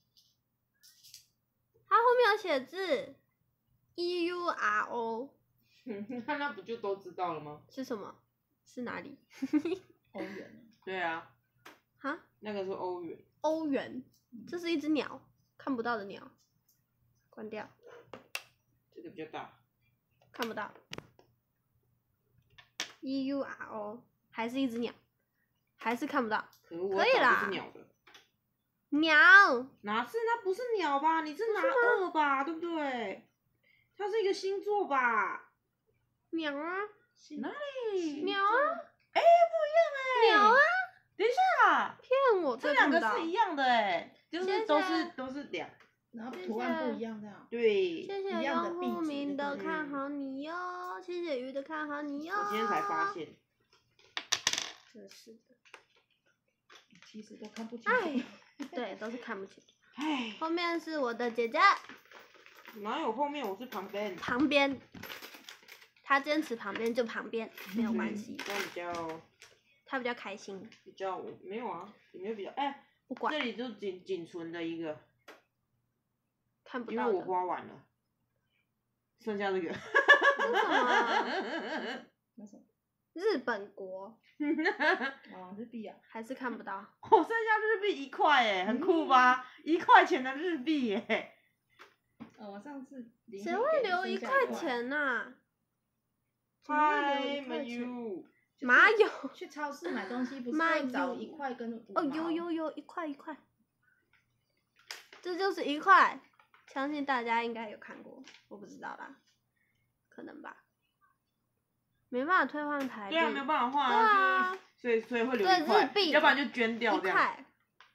它后面有写字 ，E U R O， 那那不就都知道了吗？ 是什么？是哪里？ 欧元。 对啊。 哈？ 那个是欧元。 欧元，这是一只鸟，看不到的鸟。关掉。 这个比较大。 看不到。E U R O 还是一只鸟，还是看不到。 可我可以啦找不是鸟的。 鸟， 哪是？那不是鸟吧？你是拿二吧？对不对？它是一个星座吧？ 鸟啊， 哪里？ 鸟啊， 哎、不一样哎、 鸟啊， 等一下， 骗我， 这两个个看不到。 是一样的哎、就谢谢是都是都是两。 然后图案不一样这样。 对。 谢谢一样的用户壁纸名的对看好你哟，谢谢鱼的看好你哟。 我今天才发。现。 真是的。 其实都看不清楚。 哎，对，都是看不清。 唉， 后面是我的姐姐， 哪有后面？我是旁边。 旁边，她坚持旁边就旁边，没有关系， 这样比较她比较开心， 比较没有啊，有没有比较？哎、 不管这里就仅仅存的一个， 看不到的。 因为我花完了，剩下这个。 这是什么？ 那什么？ 日本国哦，日币啊。 还是看不到。 我剩下日币一块哎，很酷吧？一块钱的日币哎。 哦，我上次零谁会留一块？钱呐、怎么会留一嗨， 块钱？ 没有。 哪有？ 去超市买东西不是妈会找有一块跟五哦， 毛有有有，一块一块，这就是一块，相信大家应该有看过，我不知道啦，可能吧。没办法退换台币。 对啊，没有办法换对啊就是所以所以会留对一块日币， 要不然就捐掉一这样。 块，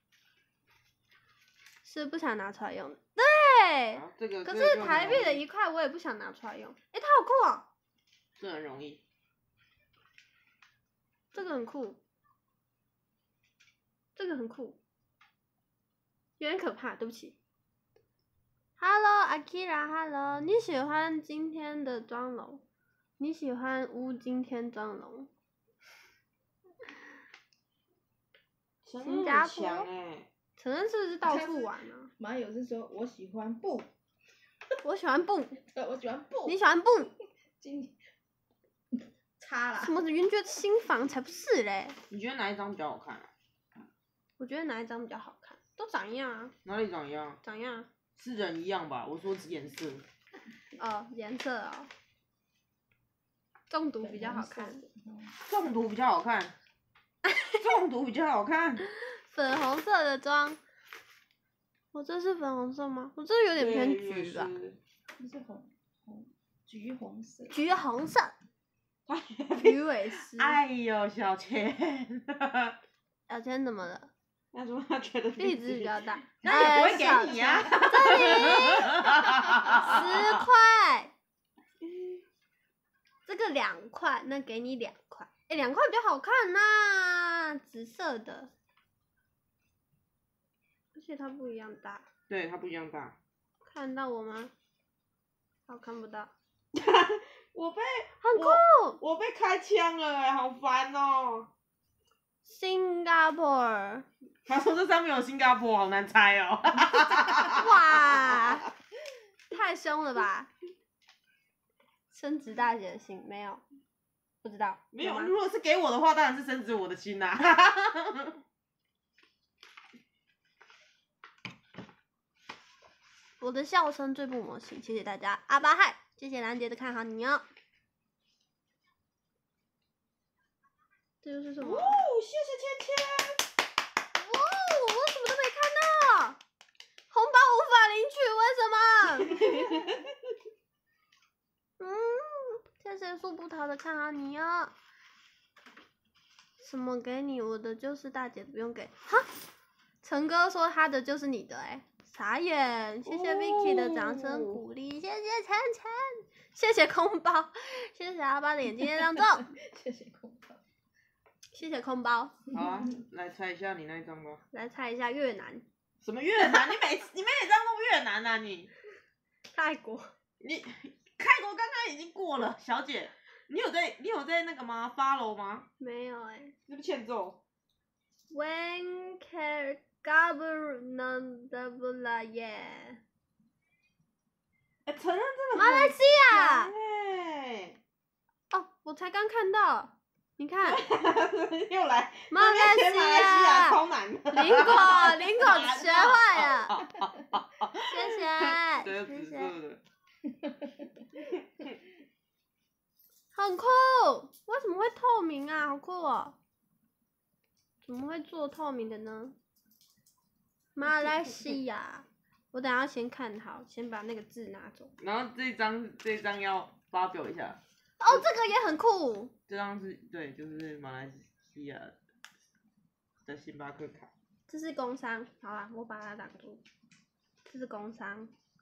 是不想拿出来用的。对， 好这个可这个就很是台币的容易一块我也不想拿出来用。诶，它好酷哦， 这很容易。 这个很酷，这个很酷，有点可怕，对不起。Hello Akira，Hello，你喜欢今天的妆容？你喜欢乌今天妆容？ 新新加坡强哎， 承认是不是到处玩啊？ 马友是说我喜欢布， 我喜欢布， 对，我喜欢布。 你喜欢布？ 今差啦什。么云爵新房才不是嘞！ 你觉得哪一张比较好看啊？ 我觉得哪一张比较好看？都长一样啊。 哪里长一样？ 长一样。 是人一样吧？我说是颜色。 哦，颜色哦。中毒比较好看。 中毒比较好看。中毒比较好看。 粉红色的妆。我这是粉红色吗？我这有点偏橘吧。 这是红红橘红色。 橘红色。鱼尾狮。 哎呦，小千。 小千怎么了？ 他说他觉得荔枝比较大。 那也不会给你啊。 这里十块。这个两块，那给你两块。哎、欸，两块比较好看呐、啊，紫色的。而且它不一样大。 对，它不一样大。看到我吗？我看不到。 我被很酷我，我被开枪了哎、欸，好烦哦。 新加坡。 他说这上面有新加坡，好难猜哦。 哇，太凶了吧！升职大姐的心没有，不知道。 没有，如果是给我的话，当然是升职我的心啦、啊。 我的笑声最不魔性，谢谢大家。阿巴嗨，谢谢兰姐的看好你哦。这又是什么？ 哦，谢谢芊芊。 哦，我什么都没看到。红包无法领取，为什么？嗯，谢谢素不逃的看好你哦。什么给你？我的就是大姐，不用给。哈，陈哥说他的就是你的、欸，哎。傻眼，谢谢 Vicky 的掌声鼓励，谢谢晨晨，谢谢空包，谢谢阿巴的眼睛亮中， 谢谢空包， 谢谢空包。 好啊，来猜一下你那一张吧。 来猜一下越南。 什么越南？你每你每张都越南啊你？ 泰国。 你泰国刚刚已经过了，小姐，你有在你有在那个吗 ？follow 吗？ 没有哎、欸。 是不是欠揍 ？When care. Governor的不啦耶！ 哎，承认真的。 马来西亚。 哎。 哦，我才刚看到，你看。 又来。 马来西亚。 马来西亚超难的。 林果，林果学坏了。谢谢。 这紫色的。 很酷，为什么会透明啊？好酷哦！怎么会做透明的呢？马来西亚，我等下先看好，先把那个字拿走。 然后这张这张要发表一下。 哦，这个也很酷。 这张是对，就是马来西亚的星巴克卡。 这是工商，好啦，我把它挡住。这是工商，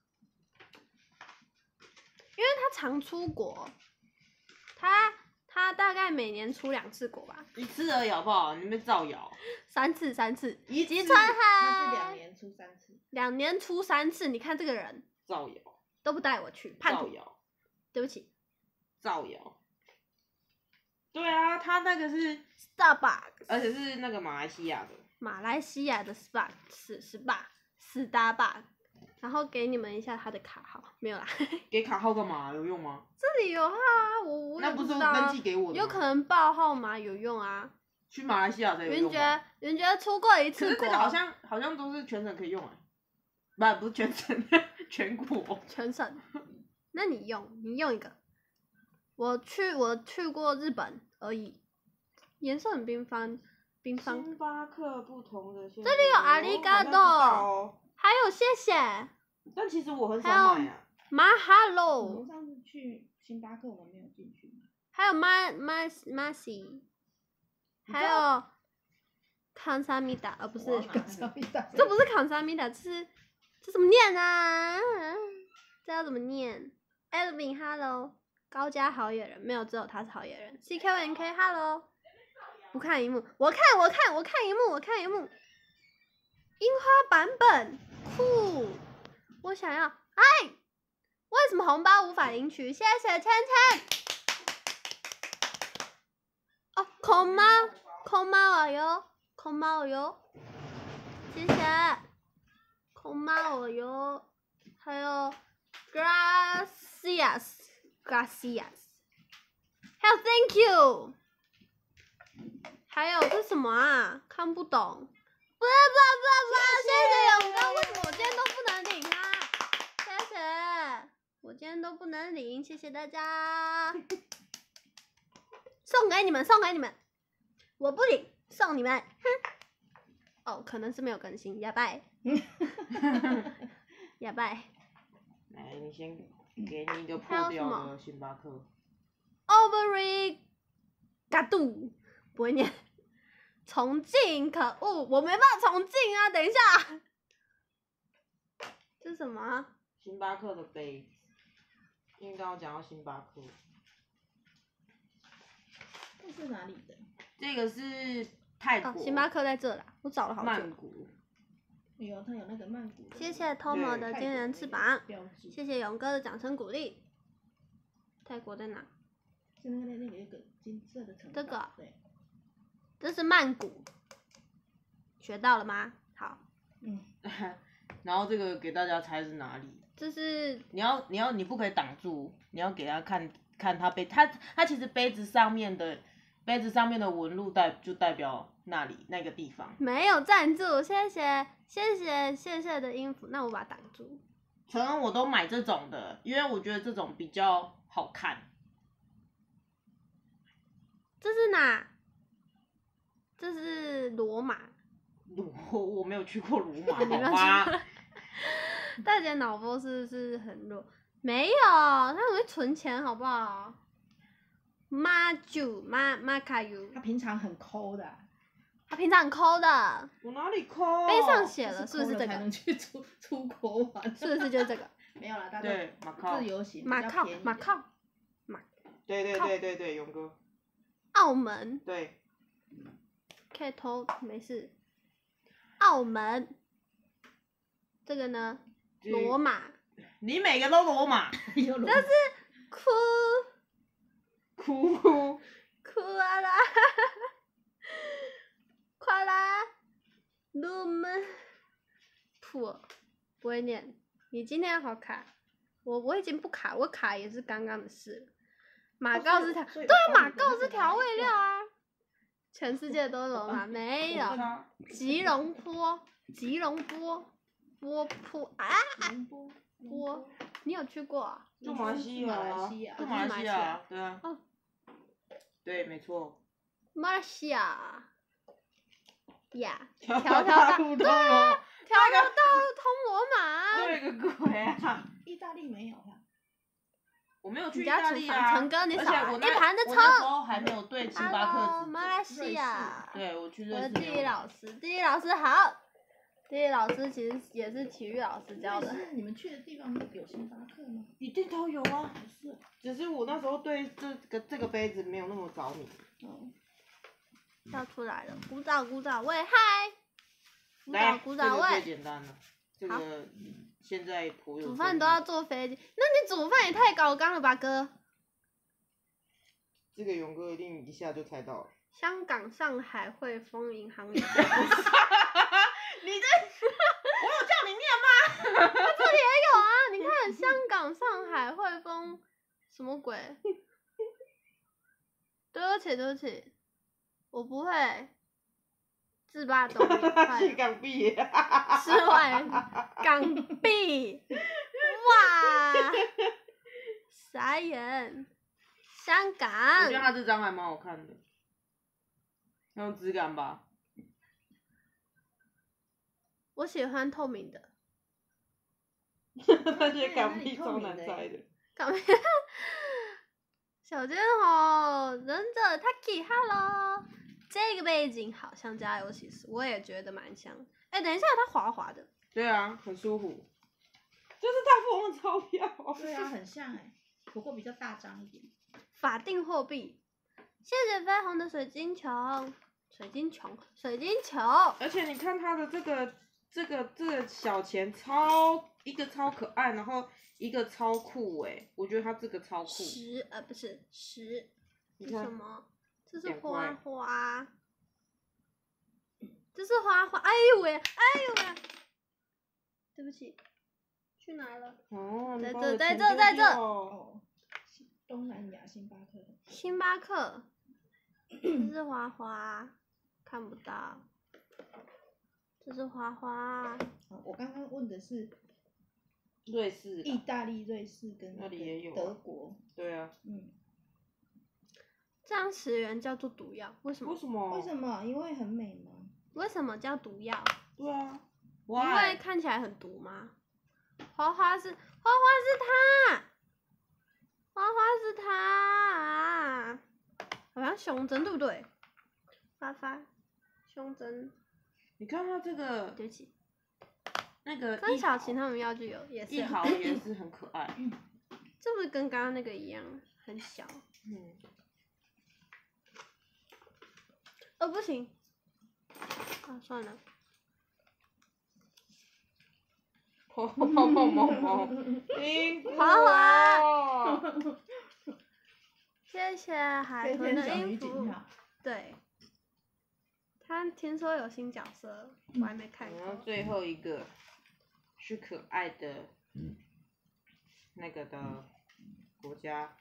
因为他常出国，他他大概每年出两次国吧。 一次而已好不好？你们造谣。 三次，三次。 一吉川海。 他是两年出三次。 两年出三次，你看这个人。 造谣。 都不带我去，叛徒。 造谣。 对不起。 造谣。对啊，他那个是 Starbucks， 而且是那个马来西亚的。 马来西亚的 Spark 是 Spark Starbucks， 然后给你们一下他的卡号，没有啦。 给卡号干嘛？有用吗？ 这里有号啊，我我也不知道。 那不是登记给我的。 有可能报号码有用啊。 去马来西亚才有用。 云爵，云爵出过一次国。 可是这个好像好像都是全省可以用哎、欸，不不是全省，全国。 全省。那你用，你用一个。我去，我去过日本而已，颜色很缤纷，缤纷。 星巴克不同的。这里有阿里嘎多， 哦、 还有谢谢。 但其实我很少买啊。 马哈喽。 我们上次去星巴克，我们没有进去。 还有马马马西，还有康萨米达，呃不是， 康萨米达， 这不是康萨米达，这是这怎么念啊？这要怎么念 ？Elvin Hello。高家好野人没有，只有他是好野人。C Q N K Hello， 不看荧幕，我看我看我看荧幕我看荧幕。樱花版本酷，我想要。哎，为什么红包无法领取？谢谢芊芊。哦，空猫空猫耳哟，空猫耳哟，谢谢。空猫耳哟，还有 Gracias。Gracias， 还有 Thank you， 还有这什么啊？看不懂，不不不不不，谢谢勇哥，为什么我今天都不能领啊？谢谢，我今天都不能领，谢谢大家。送给你们，送给你们，我不领，送你们。哼。哦，可能是没有更新，哑巴。哑巴。 来，你先给你一个破掉的星巴克。 Overy， 嘎杜，不会念。重进，可恶，我没办法重进啊！等一下，这是什么？ 星巴克的杯子，因为刚刚讲到星巴克。 这是哪里的？ 这个是泰国。 哦，星巴克在这啦，我找了好久。 曼谷。 有，它有那个曼谷。 谢谢 Tomo 的惊人翅膀，谢谢勇哥的掌声鼓励。泰国在哪？ 是那个那个一个金色的城堡。 这个。 对。 这是曼谷，学到了吗？好。 嗯。 然后这个给大家猜是哪里？ 这是。 你要你要你不可以挡住，你要给他看看他杯，他他其实杯子上面的杯子上面的纹路代就代表那里那个地方。 没有赞助，谢谢谢谢谢谢的音符，那我把它挡住。 可能我都买这种的，因为我觉得这种比较好看。 这是哪？这是罗马。 罗我没有去过罗马，好吗？ 大姐脑波是是很弱，没有，他很会存钱，好不好？马九马马卡尤， 他平常很抠的、啊。 他平常很抠的。 我哪里抠？ 杯上写了，是不是这个？ 才能去出出国玩。 是不是就是这个？ 没有啦，大家马靠自由行， 马靠马靠马。 对对对对对，勇哥。 澳门。 对。 可以偷，没事。澳门。这个呢？罗马。 你每个都罗马。 这是哭。 哭哭啊啦！快啦！入门破不会念，你今天好卡，我我已经不卡，我卡也是刚刚的事了。马告是调，对啊，马告是调味料啊。全世界都是罗马，没有。吉隆坡，吉隆坡，波坡啊！波，你有去过啊？ 就马来西亚啊，就马来西亚，对啊。哦。对，没错。 马来西亚。呀， 条条大路对啊，条条道路通罗马。 对个鬼啊！ 意大利没有啦。 我没有去意大利啊。 陈哥，你少来一盘的葱。我那时候还没有对星巴克。 Hello， 马来西亚。 对，我去瑞士。 我的地理老师，地理老师好。地理老师其实也是体育老师教的。 你们去的地方有星巴克吗？ 一定都有啊。是。只是我那时候对这个这个杯子没有那么着迷。 嗯。要出来了，鼓掌鼓掌喂嗨！鼓掌鼓掌喂！ 最简单了，这个现在颇有。 煮饭都要坐飞机，那你煮饭也太高纲了吧，哥？ 这个勇哥一定一下就猜到了。 香港、上海汇丰银行里。你这， 我有叫你念吗？ 他这里也有啊，你看香港、上海汇丰，什么鬼？对不起，对不起。我不会，自霸懂你。 是港币。 是外港币，哇，傻眼。香港。 我觉得他这张还蛮好看的，很有质感吧。 我喜欢透明的。 那些港币超难猜的。 港币。小尖猴，忍者 Taki，Hello。这个背景好像家有喜事，我也觉得蛮像。哎、欸，等一下，它滑滑的。 对啊，很舒服。就是大富翁的钞票。 对啊，很像哎、欸，不过比较大张一点。 法定货币。谢谢绯红的水晶球，水晶球，水晶球。 而且你看它的这个这个这个小钱超一个超可爱，然后一个超酷哎、欸，我觉得它这个超酷。 十呃不是十， 你看什么？这是花花，这是花花，哎呦喂，哎呦喂，对不起，去哪了？ 哦， 在这，在这，在这。 哦，东南亚星巴克。 星巴克，这是花花，看不到。 这是花花。 好我刚刚问的是瑞士意大利、瑞士跟那里也有啊德国。 对啊， 嗯， 这样食源叫做毒药，为什么？ 为什么？ 为什么？因为很美吗？ 为什么叫毒药？ 对啊， 因为 Why？ 看起来很毒吗？花花是花花是他，花花是他，好像胸针对不对？发发胸针， 你看他这个对不起， 那个跟一豪小琴他们要就有也是一，豪也是很可爱。 这不是跟刚刚那个一样很小？ 嗯， 哦不行，啊算了， 砰砰砰砰砰！音符花花哦谢谢海飞豚的天小女音符警哈， 对，他听说有新角色，我还没看过。 然后最后一个是可爱的那个的国家，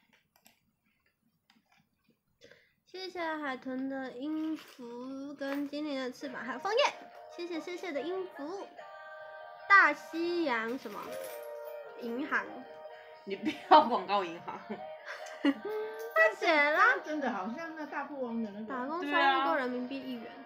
谢谢海豚的音符跟精灵的翅膀，还有枫叶，谢谢谢谢的音符。大西洋什么银行？ 你不要广告银行。 他写了真的好像那大富翁的那个。 打工收对啊入够人民币一元。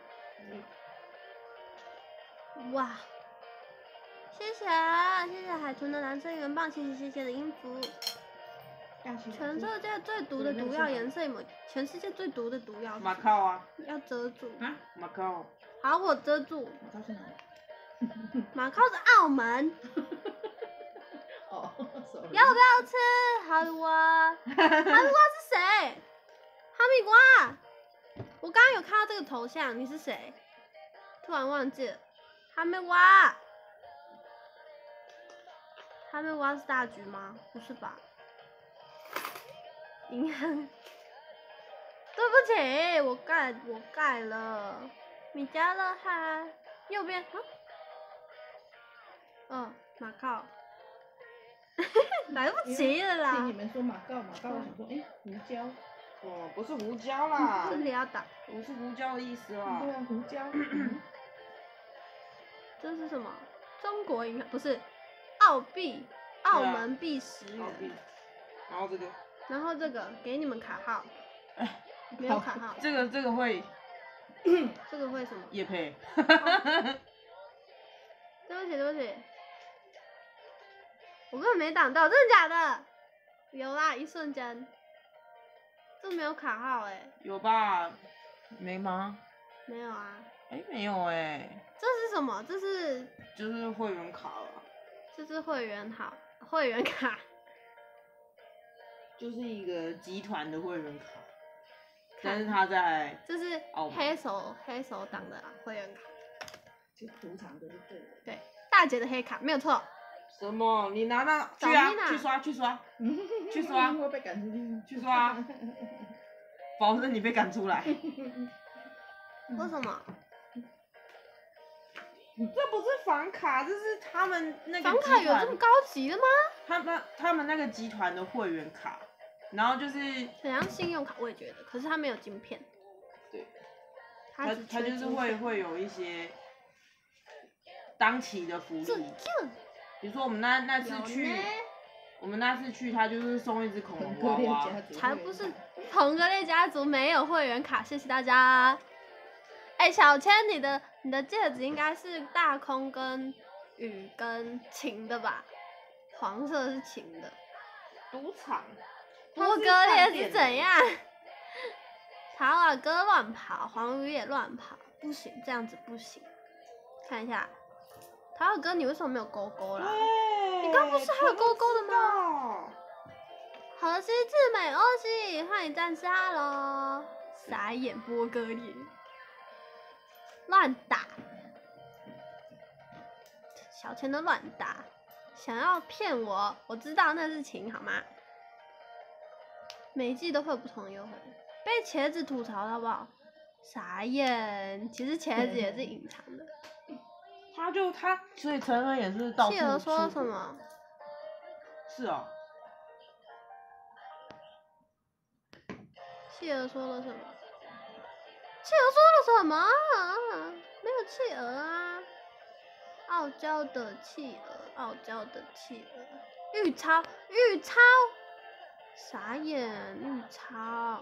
哇！谢谢啊谢谢海豚的蓝色圆棒，谢谢谢谢的音符。 大西洋全世界最毒的毒药颜色有没有？全世界最毒的毒药是马靠啊， 要遮住。 啊， 马靠。 好，我遮住。 我告诉你。 马靠是澳门， 哦，sorry 要不要吃哈密瓜？哈密瓜是谁？哈密瓜，我刚刚有看到这个头像，你是谁？突然忘记了。哈密瓜，哈密瓜是大橘吗？不是吧？银行，对不起，我盖我盖了。米加勒哈，右边啊。嗯，马靠，来不及了啦。 听你们说马告马告，我想说，哎，胡椒。 哦，不是胡椒啦这，里要打， 不是胡椒的意思啦对。啊，胡椒。嗯这是什么？中国银行不是，澳币，澳门币十澳币元。 然后这个， 然后这个给你们卡号，没有卡号， 这个这个会这个会什么？ 叶配。 对不起，对不起，我根本没挡到，真的假的？有啦，一瞬间，这没有卡号哎、 有吧？没吗？ 没有啊， 哎，没有哎， 这是什么？这是就是会员卡了， 这是会员好会员卡， 就是一个集团的会员卡，但是他在这是澳门黑手黑手党的会员卡， 就涂长的就对了。 对，大姐的黑卡没有错， 什么？你拿那找去啊你哪， 去刷去刷，去去刷会被赶出去。 去刷，保证你被赶出来。 为什么？ 这不是房卡，这是他们那个房卡集团有这么高级的吗？ 他们他们那个集团的会员卡，然后就是很像信用卡，我也觉得，可是它没有晶片。 对， 它他他就是只缺晶片会会有一些当期的福这利， 这比如说我们那那次有去呢， 我们那次去，他就是送一只恐龙割裂娃娃家，族才不是同个类家族没有会员卡，谢谢大家。哎、小千，你的你的戒指应该是大空跟雨跟晴的吧？黄色是晴的， 赌场， 波哥烈是怎样？塔瓦哥乱跑，黄鱼也乱跑，不行，这样子不行。看一下，塔瓦哥，你为什么没有勾勾啦？ 对， 你刚不是还有勾勾的吗？ 吗？ 河西智美欧西，欢迎战士哈喽！傻眼波哥烈，乱打，小钱的乱打，想要骗我，我知道那是情好吗？每一季都会有不同的优惠，被茄子吐槽好不好？傻眼，其实茄子也是隐藏的。 他就他，所以陈恩也是到处企鹅说了出国？ 什么？ 是哦， 企鹅说了什么？企鹅说了什么？没有企鹅啊！ 傲娇的企鹅，傲娇的企鹅，玉超，玉超，傻眼，玉超，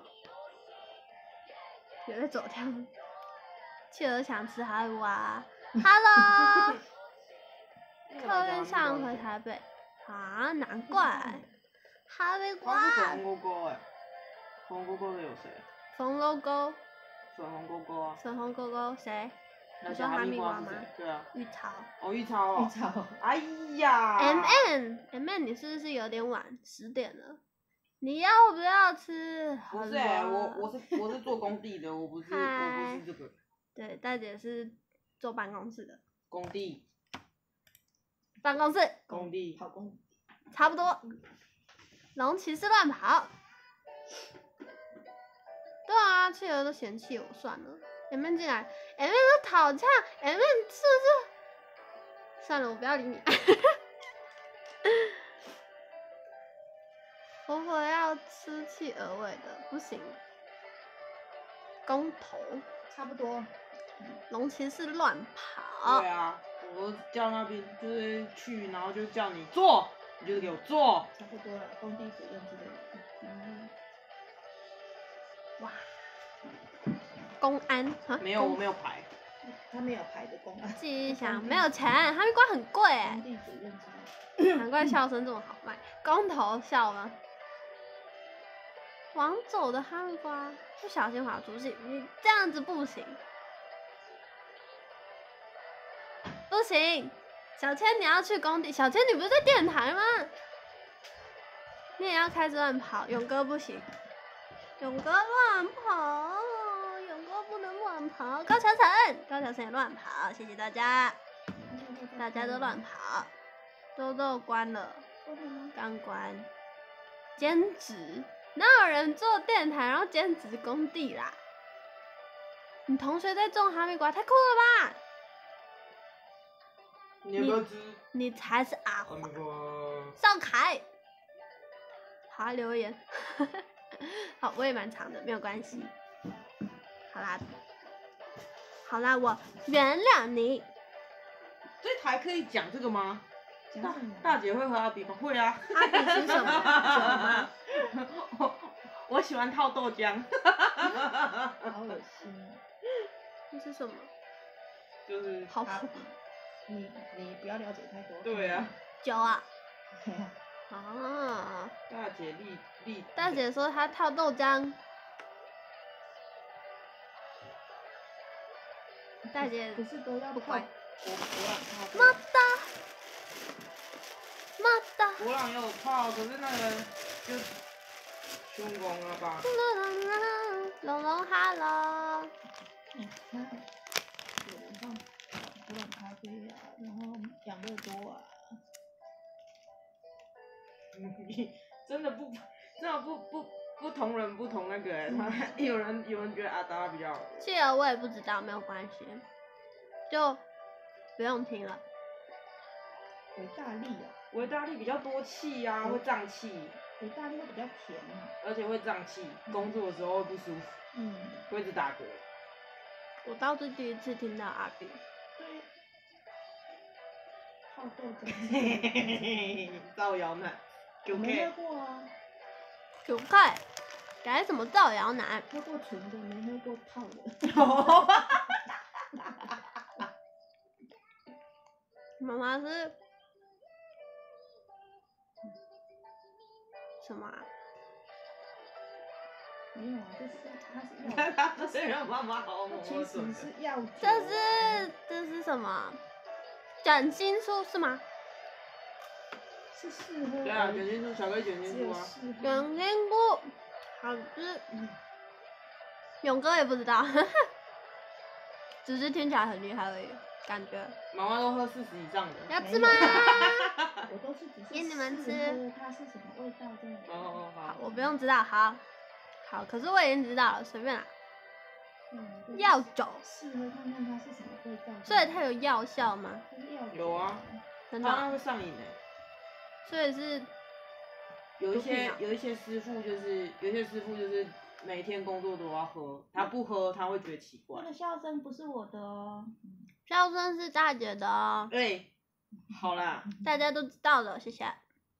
有在走跳。企鹅想吃哈密瓜 ，Hello， 客运上回台北，啊，难怪，哈密瓜。 他是粉红勾勾哎，粉红勾勾的有谁？ 红勾勾， 粉红勾勾啊。 粉红勾勾谁？ 那你说哈密瓜吗？ 对啊。 玉超。 哦，玉超哦。 玉超。 哎呀。 M N M N， 你是不是有点晚？十点了。你要不要吃？ 不是哎、欸，我我是我是做工地的，我不是我不是这个。 对，大姐是坐办公室的。 工地。 办公室。 工地。 跑工。 差不多。龙骑士乱跑。对啊，企鹅都嫌弃我，算了。M N 进来 ，M N 都讨呛 ，M N 是不是？算了，我不要理你。婆婆要吃企鹅味的，不行。公头。 差不多。 龙骑士乱跑。 对啊，我叫那边就是去，然后就叫你坐，你就是给我坐。 差不多了，工地主任之类的。嗯。 哇。公安啊？ 没有，我没有牌。 他没有牌的公安。 自己想，没有钱，哈密瓜很贵哎。 工地主任之类的。 难怪笑声这么好卖。公头笑吗？往走的哈密瓜，不小心滑出去，你这样子不行，不行。小千，你要去工地。小千，你不是在电台吗？你也要开始乱跑。勇哥不行，勇哥乱跑，勇哥不能乱跑。高桥成，高桥成也乱跑，谢谢大家，大家都乱跑。豆豆关了，刚关。兼职。哪有人做电台然后兼职工地啦？你同学在种哈密瓜，太酷了吧！ 你要不要吃？ 你才是阿华。 哈密瓜。 少凯。好，留言。好，我也蛮长的，没有关系。好啦，好啦，我原谅你。 这台可以讲这个吗？ 大大姐会喝阿比吗？会啊。 阿比是什么？酒吗？ 我我喜欢套豆浆。 好恶心哦。 这是什么？ 就是好苦。 你你不要了解太多。 对啊。 酒啊。啊。 大姐丽丽。 大姐说她套豆浆。大姐不是都要不乖。 我我朗套。 妈的。妈的。 我朗也有套，可是那个就凶光了吧。 龙龙哈喽。 嗯，那有人放普朗咖啡啊，然后养乐多啊。 你真的不，真的不不不同人不同那个哎、欸，他有人有人觉得阿达比较好。 企鹅我也不知道，没有关系，就不用听了。 维大利啊。 维大利比较多气呀、啊，会胀气。 维大利会比较甜啊。 而且会胀气，工作的时候会不舒服。 嗯。 会一直打嗝。 我倒是第一次听到阿比。 对。泡豆浆。 造谣奶。 我没喝过啊。 九块。改什么造谣奶？ 喝过纯的，没喝过泡的。 妈妈是什么啊？ 没有啊，这是它是药。 他虽然妈妈好猛， 其实是药酒。 这是这是什么？卷心酥是吗？ 是适合。 对啊，卷心酥，巧克力卷心酥啊。 卷心酥，好吃。勇哥也不知道，只是听起来很厉害而已，感觉。 妈妈都喝四十以上的。 要吃吗？ 我都是只是给你们吃。 它是什么味道这样。 哦哦好。 好，我不用知道，好。好，可是我已经知道了，随便啦。 嗯。 药酒。 试喝看看它是什么味道。 所以它有药效吗？ 有啊。 真的。 它会上瘾诶。 所以是。 有一些有一些师傅就是有一些师傅就是每天工作都要喝，他不喝他会觉得奇怪。 那个笑声不是我的哦。 孝顺是大姐的哦， 哎、好啦， 大家都知道了，谢谢。么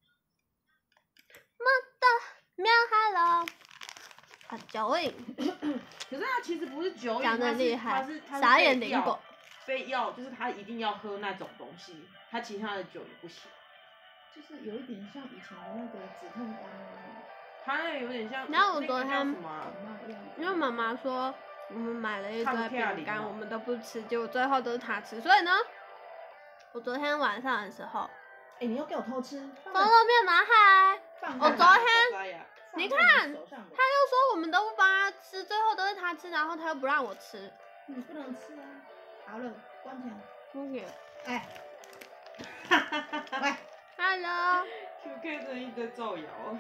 的喵 ，hello，啊，九影可是他其实不是酒瘾， 讲得他是厉害他是他是傻眼被药灵狗， 被药就是他一定要喝那种东西，他其他的酒也不行。 就是有一点像以前的那个止痛丹啊， 他那有点像， 然后我那个叫昨天什么啊感冒药。 因为妈妈说我们买了一堆抗跳饼干， 龄哦我们都不吃，结果最后都是她吃，所以呢，我昨天晚上的时候， 哎，你又给我偷吃， 牛肉面拿开， 放我昨天塞呀你看看手上的他又说我们都不帮他吃，最后都是他吃，然后他又不让我吃。 你不能吃啊！好了，关起来。 OK， 哎，喂， Hello， Q K 真的一直在造谣。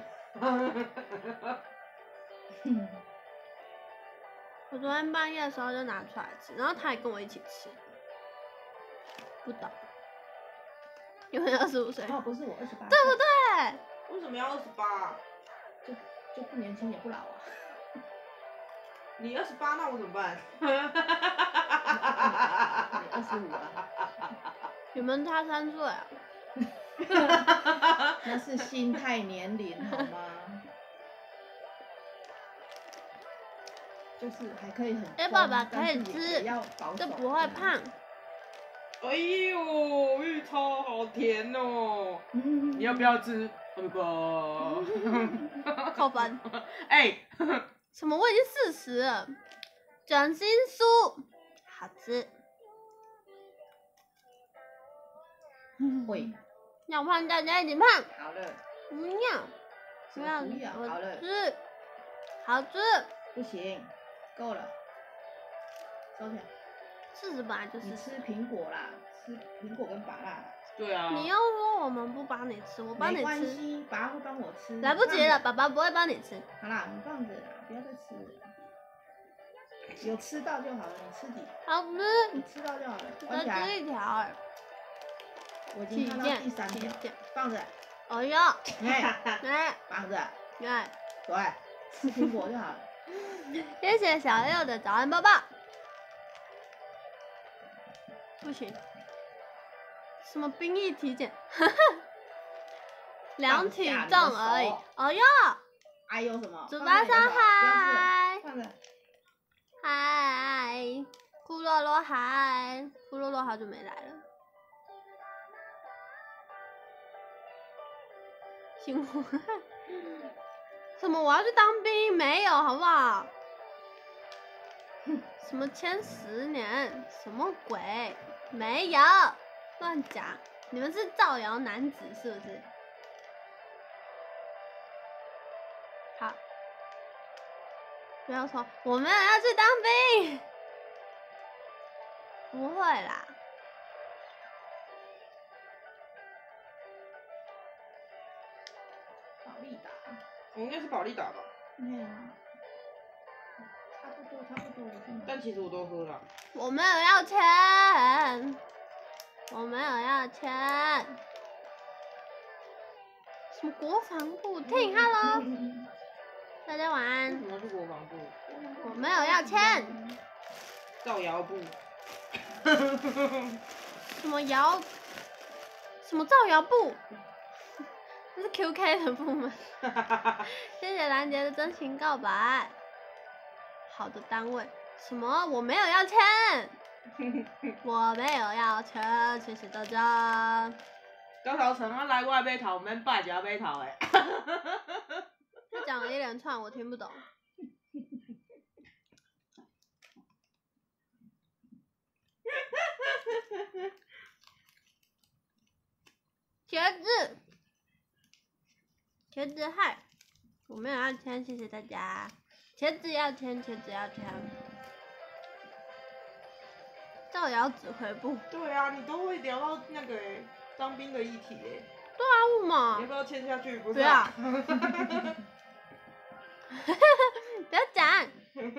嗯我昨天半夜的时候就拿出来吃，然后他也跟我一起吃，不懂，有没有二十五岁？ 哦，不是我二十八， 对不对？ 为什么要二十八？ 就就不年轻也不老啊。 你二十八，那我怎么办？ 你二十五啊， 你们差三岁啊？ 那是心态年龄好吗？就是还可以很哎爸爸疯但可以吃是也也要保守， 就不会胖。 哎呦，芋头好甜哦！ 嗯。 你要不要吃？那个， 扣分。 哎， 什么？我已经四十了。卷心酥，好吃。 会， 要胖大家一起胖， 好了， 不要，不要， 不要，好了我，吃，好吃。 不行，够了，收起来。 四十本来就你是。 吃苹果啦，吃苹果跟芭乐， 对啊。 你又说我们不帮你吃，我帮没关你吃， 系，爸爸会帮我吃。 来不及了， 你放着爸爸不会帮你吃。 好啦，你放着啦，不要再吃了。有吃到就好了，你吃底， 好吃， 你吃到就好了。 再关起来吃，一条哎。 我已体经看到检， 第三条， 体检。 放着， 哦哟， 哎， 哎放着， 哎， 对，吃苹果就好了。 谢谢小六的早安抱抱。不行，什么兵役体检？量体重而已。哦哟， 还有什么？ 嘴巴上嗨， 放着， 嗨，库洛洛嗨，库洛洛好久没来了。辛苦。什么？我要去当兵？没有，好不好？什么签十年？什么鬼？没有，乱讲！你们是造谣男子是不是？好，不要说我们要去当兵，不会啦。 保利达， 我应该是保利达吧， 没有，差不多差不多，我去买。 但其实我都喝了。 我没有要钱，我没有要钱。什么国防部？听，Hello，大家晚为安什。么是国防部？ 我没有要钱。 造谣部。 什么谣？什么造谣部？这是 Q K 的部门。谢谢兰杰的真情告白。好的单位。什么？我没有要钱。我没有要钱，谢谢大家。 高头城啊，来我买头，免拜一下买头诶。 他讲了一连串，我听不懂。茄子，茄子嗨，我没有要签，谢谢大家。茄子要签，茄子要签。造谣指挥部。 对啊，你都会聊到那个诶，当兵的议题诶。 对啊，为嘛你要？不要签下去？不不要是啊。 不要讲。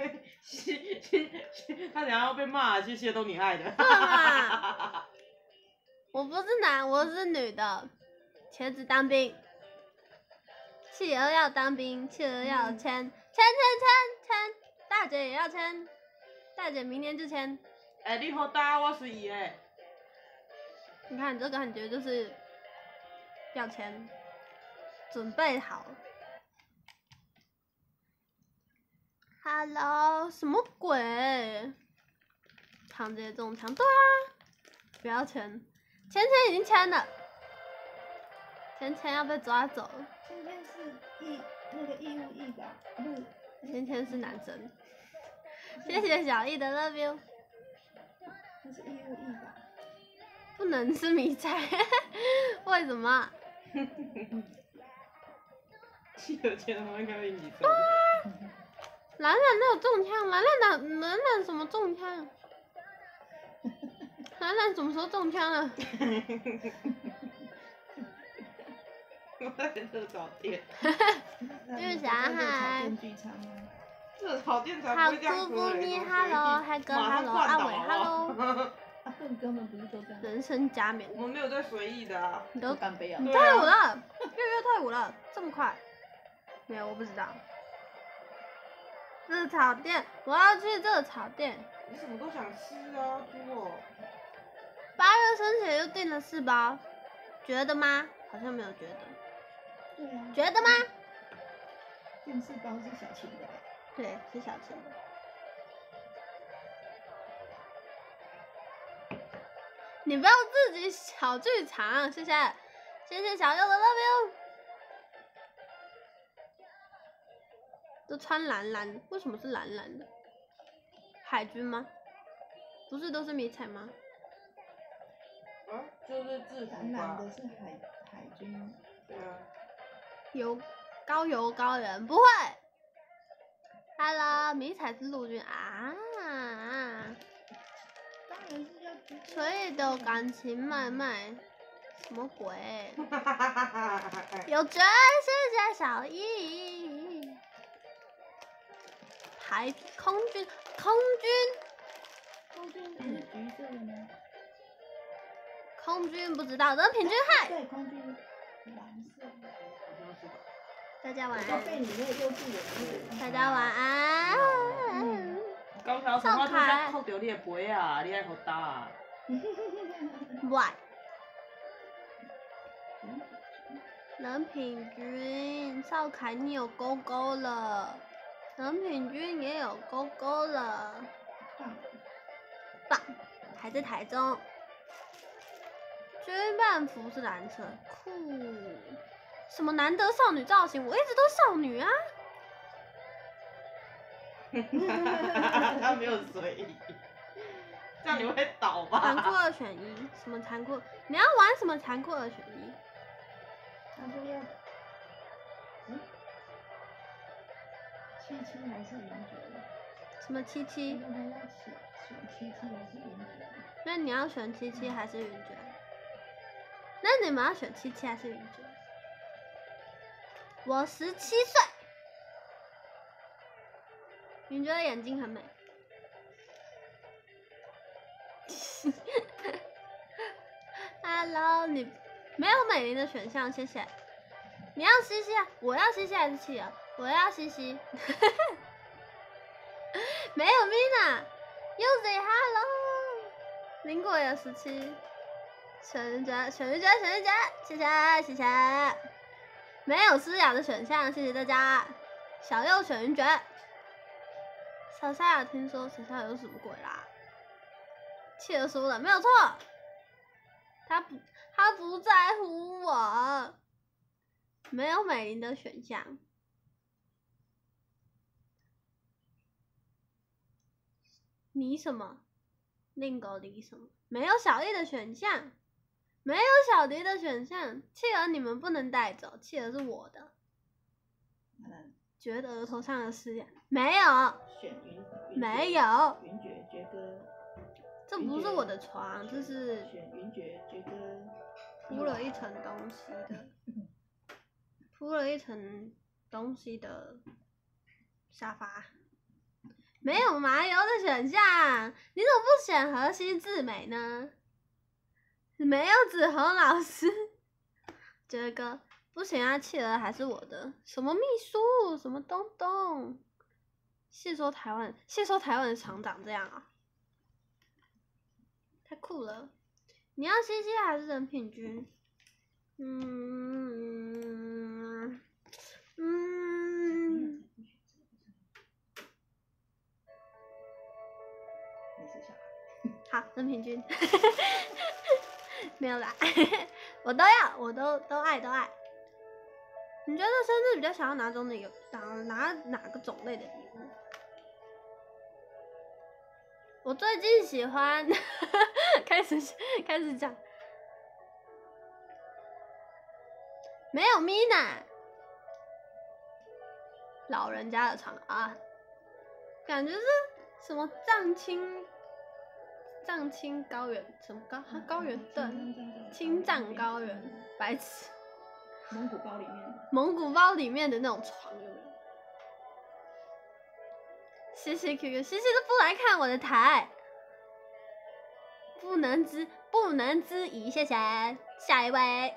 他等下要被骂，这些都你害的。 对嘛？我不是男，我是女的。茄子当兵，企鹅要当兵，企鹅要签，签签签签，大姐也要签，大姐明天就签。 哎、欸，你好大，我是伊诶。 你看这感觉就是要钱准备好。Hello， 什么鬼？抢劫中枪，对啊，不要钱，钱钱已经签了，钱钱要被抓走了。 芊芊是义那个义务役吧？不是， 芊芊是男生。谢谢小易的 love you。 那是义务役吧？ 不能吃迷彩，为什么？ 气有钱的话应该会你对啊，兰兰都有中枪，兰兰哪兰兰什么中枪？兰兰什么时候中枪了？ 我在热炒店。 玉霞嗨。 热炒店才好不会这样姑喝嘞， 姑你什么 hello， 随意嗨哥马上 hello， 灌阿伟倒好不好 hello。 阿笨根本不是都这样。 人生加冕。 我们没有在随意的啊。 你都干杯啊！ 你退伍了，月月退伍了，这么快？没有，我不知道。热炒店，我要去热炒店。 你什么都想吃啊，猪哦。 八月生写又订了四包，觉得吗？好像没有觉得。 对啊。 觉得吗？ 订四包是小青的。 对，是小青的。你不要自己小剧场，谢谢，谢谢小右的 love you。都穿蓝蓝，为什么是蓝蓝的？海军吗？不是都是迷彩吗？ 啊，就是制服蓝吧。 蓝的是海海军。 对啊。 油高油高人不会。Hello， 迷彩是陆军啊。 当然是要。 所以的感情卖卖，什么鬼？有绝世界小易。海空军，空军， 空军不是橘色的吗？ 空军不知道，人品君嗨。 对，空军蓝色。 大家晚安。 要被你那个幼稚园。 大家晚安。 高桥什么都要扣掉你的杯啊，你爱好打啊。 喂。人品君，少凯你有勾勾了。人品君也有勾勾了， 棒， 棒，还在台中。军办服是蓝色，酷。什么难得少女造型？我一直都少女啊。 他没有随意，这样你会倒吧？ 残酷二选一，什么残酷？你要玩什么残酷二选一？ 他说要，嗯，七七还是云爵？ 什么七七？ 他要选选七七还是云爵？ 那你要选七七还是云爵？那你们要选七七还是云爵？我十七岁。云爵的眼睛很美。Hello， 你没有美玲的选项，谢谢。你要西西啊？我要西西还是企鹅？我要西西。没有 Mina。Uzi Hello。林果有十七。选一决，选一决，选一决，谢谢谢谢。没有思雅的选项，谢谢大家。小右选云爵。小夏有听说学校有什么鬼啦？企鹅输了，没有错。他不，他不在乎我。没有美玲的选项。你什么？另狗你什么？没有小丽的选项。没有小迪的选项，企鹅你们不能带走，企鹅是我的。 嗯。 觉得额头上的诗没有。 选云。 没有。 云爵爵哥。 这不是我的床，这是。 选云爵爵哥。 铺了一层东西的。铺了一层东西的沙发。没有麻油的选项，你怎么不选河西智美呢？没有子红老师，这个不行啊，企鹅还是我的。什么秘书，什么东东？细说台湾，细说台湾的厂长这样啊？ 太酷了！你要西西还是人品君？嗯嗯。好，人品君。没有啦，我都要，我都都爱都爱。你觉得生日比较想要哪种礼物？拿拿哪个种类的礼物？我最近喜欢开始开始讲，没有 Mina， 老人家的场啊，感觉是什么藏青藏青高原什么高啊高原对青藏高原白痴。 蒙古包里面的， 蒙古包里面的那种床有没有？西西 Q Q， 西西都不来看我的台，不能知不能知疑，谢谢。下一位，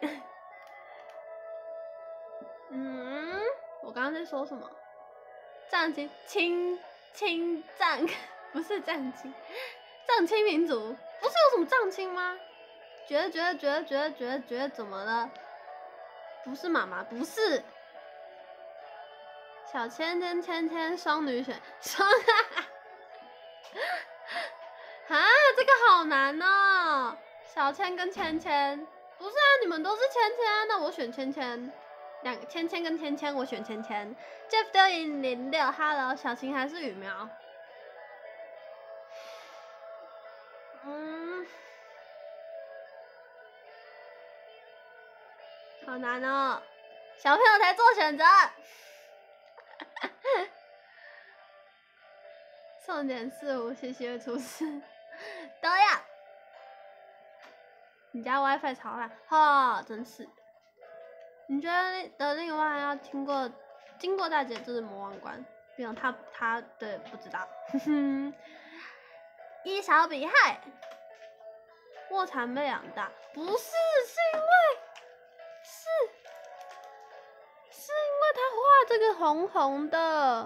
嗯，我刚刚在说什么？藏青青青藏不是藏青，藏青民族不是有什么藏青吗？觉得觉得觉得觉得觉得觉得怎么了？不是妈妈，不是小芊芊芊芊双女选双啊，这个好难哦。小芊跟芊芊，不是啊，你们都是芊芊啊，那我选芊芊。两个芊芊跟芊芊，我选芊芊。Jeff 六零零六 ，Hello， 小晴还是羽苗？嗯。好难哦，小朋友才做选择。重点是我谢谢出事都要。你家 WiFi 超烂，哈，真是。你觉得的另外要听过经过大姐就是魔王关，不用他他对不知道。哼哼，一小比害，卧蚕被养大，不是是因为。是，是因为他画这个红红的，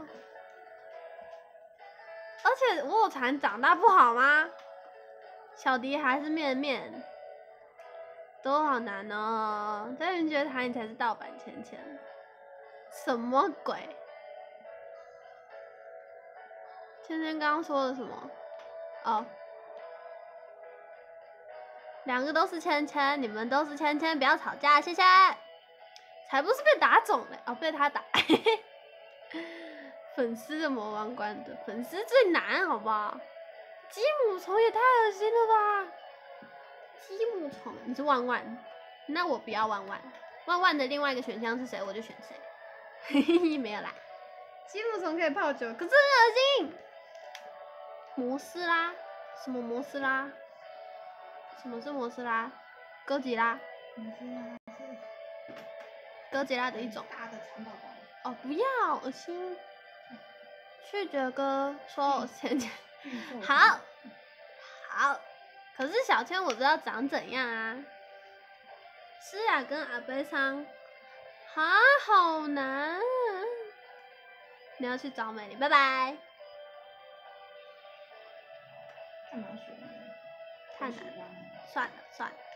而且卧蚕长大不好吗？小迪还是面面，都好难哦。在云觉台你才是盗版芊芊，什么鬼？芊芊刚刚说了什么？哦。两个都是芊芊，你们都是芊芊，不要吵架，谢谢。才不是被打肿嘞，哦，被他打。粉丝的魔王关的粉丝最难，好不好？鸡母虫也太恶心了吧！鸡母虫，你是万万，那我不要万万。万万的另外一个选项是谁，我就选谁。嘿嘿，没有啦。鸡母虫可以泡酒，可是很恶心。摩斯拉，什么摩斯拉？什么是摩斯拉？哥吉拉。 摩斯拉是哥吉拉的一种。 大的蚕宝宝。 哦，不要，恶心。去觉哥说我芊芊。好。好。可是小芊我知道长怎样啊。诗雅跟阿悲伤。啊，好难。你要去找美丽，拜拜。 干嘛选呢？ 太难了。算了算了，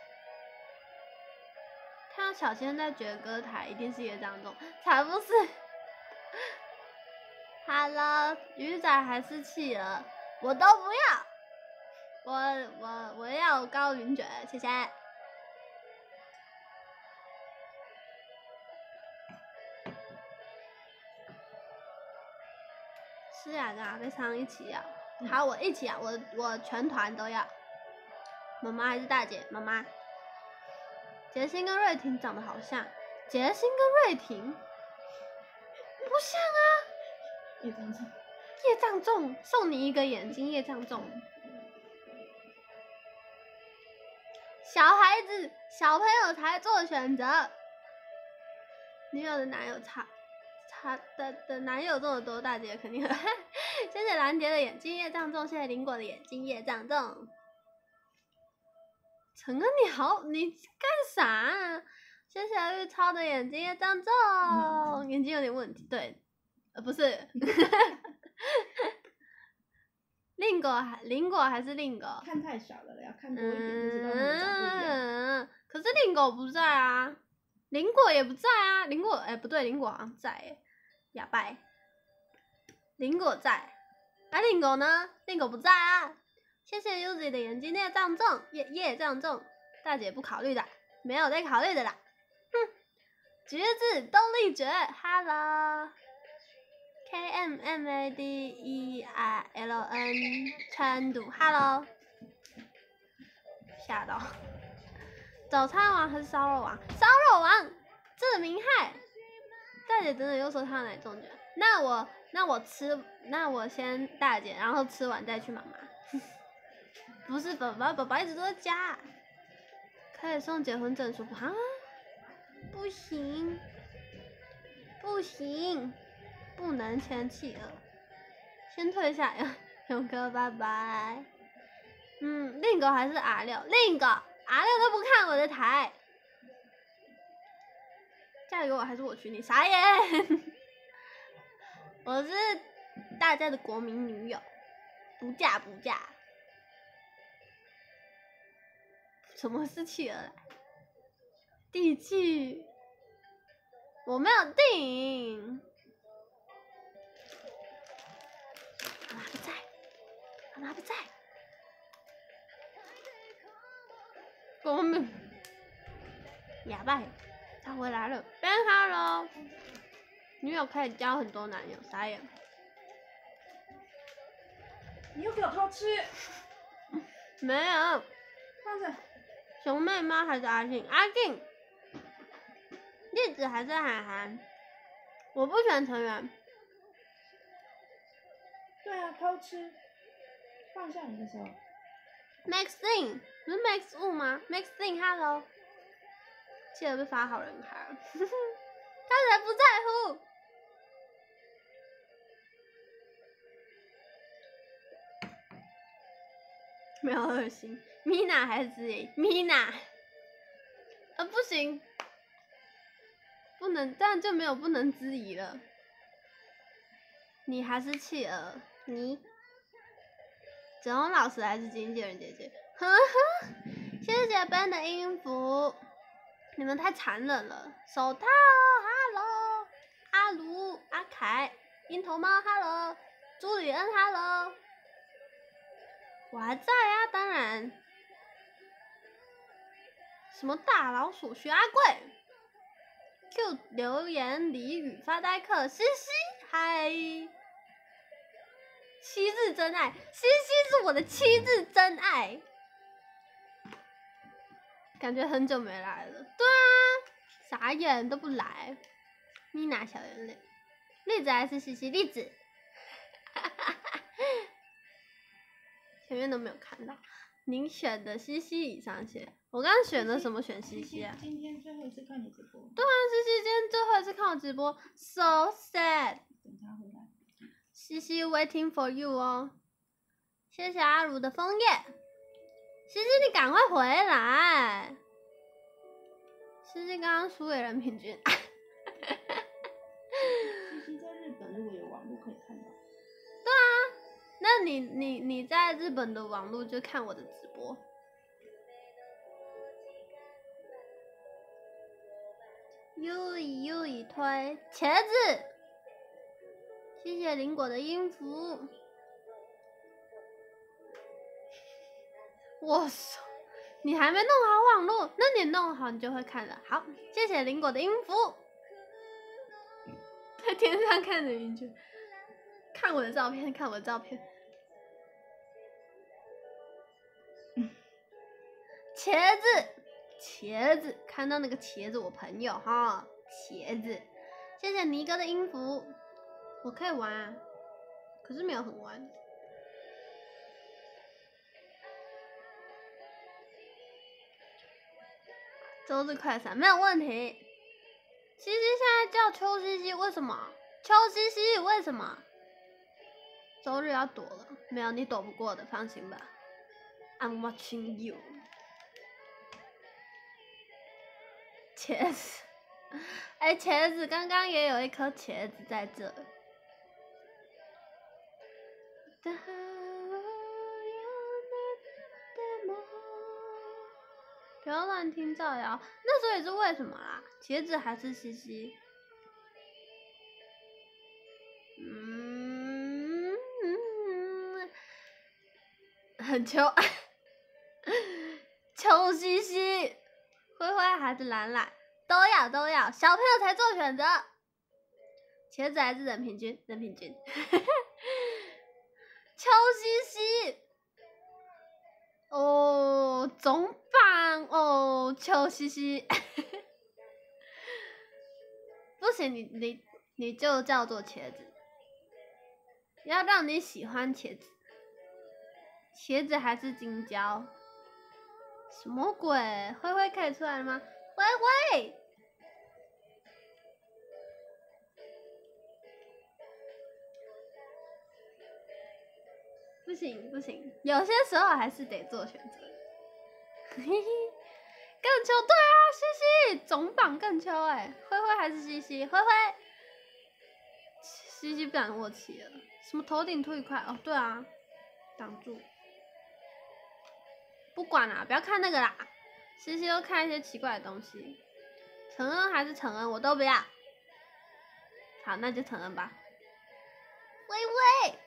看到小芊在觉歌台，一定是业障重，才不是。Hello， 鱼仔还是企鹅，我都不要。我我我要高云卷，谢谢。诗雅跟阿飞常一起要，好，我一起要，我我全团都要。妈妈还是大姐？妈妈。杰星跟瑞婷长得好像，杰星跟瑞婷不像啊。 业障重。 业障重，送你一个眼睛，业障重。小孩子、小朋友才做选择。女友的男友差差的的男友这么多，大姐肯定很。谢谢蓝蝶的眼睛业障重，谢谢林果的眼睛业障重。陈恩，你好，你干啥、啊？谢谢玉超的眼睛业障重，嗯、眼睛有点问题，对，呃，不是。 令狗还灵狗还是令狗？ 看太少了，要看多一点就知道它们长不一样。 嗯，可是令狗不在啊，灵果也不在啊，灵果哎、欸、不对，灵果好像在哎、欸，哑巴、欸，灵果在，啊令狗呢？令狗不在啊。谢谢 Uzi 的眼睛那这样中，耶耶这样中，大姐不考虑的，没有在考虑的啦，哼，橘子动力绝 ，Hello。K M M A D E R L N 川度 ，Hello， 吓到，早餐王还是烧肉王？烧肉王，这名害，大姐真的又说她奶中奖，那我那我吃，那我先大姐，然后吃完再去妈妈，不是宝宝，宝宝一直都在家，可以送结婚证书啊？不行，不行。不能签企鹅，先退下。勇哥，拜拜。嗯，另一个还是 R 六，另一个 R 六都不看我的台，嫁给我还是我娶你？傻眼！我是大家的国民女友，不嫁不嫁。什么是企鹅？地契，我没有订。妈妈不在，妈妈不在。我们哑巴，他回来了 ，Ben Hello， 女友可以交很多男友，傻眼。 你又给我偷吃？ 没有。 放着。 熊妹妈还是阿静？阿静。栗子还是涵涵？我不选成员。 对啊，偷吃。放下你的手。 Maxine， 不是 Max 雾吗 ？Maxine，Hello。记得被发好人卡，他才不在乎。没有恶心 ，Mina 还是知音 ，Mina， 呃不行，不能，这样就没有不能质疑了。你还是企鹅，你。子红老师还是经纪人姐姐，呵呵，谢谢 Ben 的音符，你们太残忍了。手套 ，Hello， 阿卢、阿凯、樱头猫 ，Hello， 朱里恩 ，Hello， 我还在啊，当然。什么大老鼠徐阿贵 ，Q 留言俚语发呆客西西，嗨。七日真爱，西西是我的七日真爱，感觉很久没来了。对啊，傻眼都不来。妮娜小眼泪，栗子还是西西？栗子，前面都没有看到。您选的西西已上线，我刚刚选的什么？选西西啊？ 今天最后一次看你直播。 对啊，西西今天最后一次看我直播 ，so sad。 等他回来。 西西 waiting for you 哦，谢谢阿如的枫叶，西西你赶快回来，西西刚刚输给人品君， 西西在日本如果有网络可以看到。 对啊，那你你你在日本的网络就看我的直播。优以优以推茄子。谢谢林果的音符，我操！你还没弄好网络，那你弄好你就会看了。好，谢谢林果的音符，在天上看着云雀，看我的照片，看我的照片。茄子，茄子，看到那个茄子，我朋友哈，茄子，谢谢尼哥的音符。我可以玩啊，可是没有很玩。周日快闪没有问题。西西现在叫邱西西，为什么？邱西西为什么？周日要躲了，没有你躲不过的，放心吧。I'm watching you。茄子，哎、欸，茄子刚刚也有一颗茄子在这。 不要乱听造谣。那所以是为什么啦？茄子还是西西？嗯，嗯很秋，秋西西，灰灰还是懒懒，都要都要，小朋友才做选择。茄子还是任平均，任平均。秋西西，哦，总榜哦，秋西西，不行，你你你就叫做茄子，要让你喜欢茄子，茄子还是金椒？什么鬼？灰灰可以出来了吗？灰灰。不行不行，有些时候还是得做选择。嘿嘿，更秋对啊，西西总榜更秋哎、欸，灰灰还是西西？灰灰，西西不想握起了，什么头顶凸一块哦，对啊，挡住。不管啦，不要看那个啦，西西都看一些奇怪的东西。承恩还是承恩，我都不要。好，那就承恩吧。微微。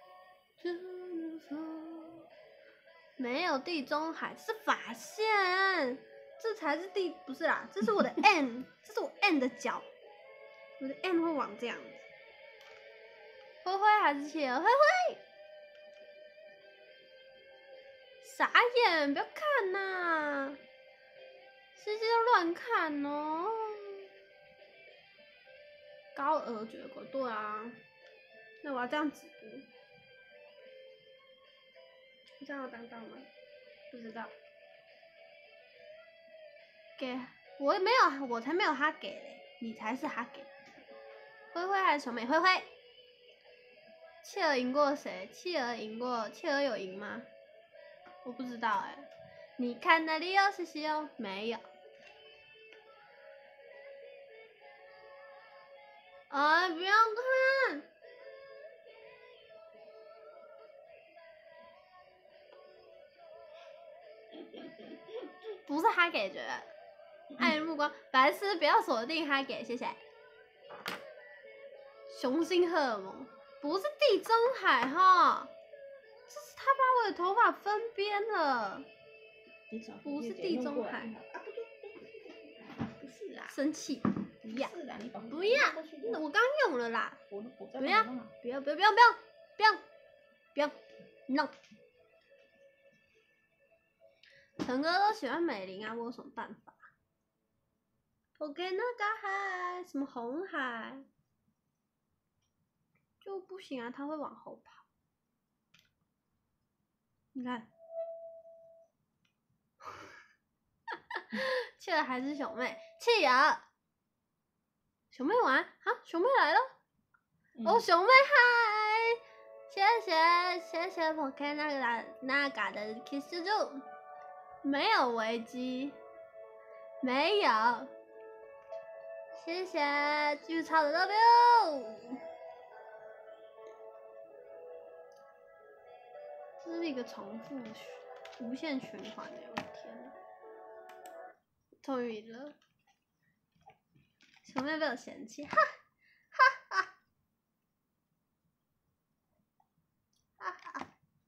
没有地中海是发线，这才是地不是啦，这是我的 N， 这是我 N 的脚，我的 N 会往这样子。灰灰还是企鹅？灰灰，傻眼，不要看呐、西西都乱看哦。高额结果对啊，那我要这样子读。这样有当当吗？不知道。给我没有，我才没有他给嘞，你才是他给。灰灰还是小美？灰灰。企鹅赢过谁？企鹅赢过，企鹅有赢吗？我不知道哎、欸。你看那里有西西哦？没有。啊、不要看。不是他给的，爱的目光，白痴，不要锁定他给，谢谢。雄性荷尔蒙，不是地中海哈，这是他把我的头发分边了，不是地中海。 不是啦， 生气，不要， 是啦，你把不要，我刚用了啦， 我我在不要，不要，不要，不要，不要，不要，不要 ，no。陈哥都喜欢美玲啊，我有什么办法？我给那个海，什么红海，就不行啊，他会往后跑。你看，企鹅还是熊妹？企鹅，熊妹玩啊？熊妹来了，嗯、哦，熊妹嗨，谢谢谢谢 Poké 那个那个的 kiss 住。没有危机，没有，谢谢，继续抄的 W， 这是一个重复无限循环的，我的天哪！终于赢了，小妹被我嫌弃，哈哈哈，哈哈。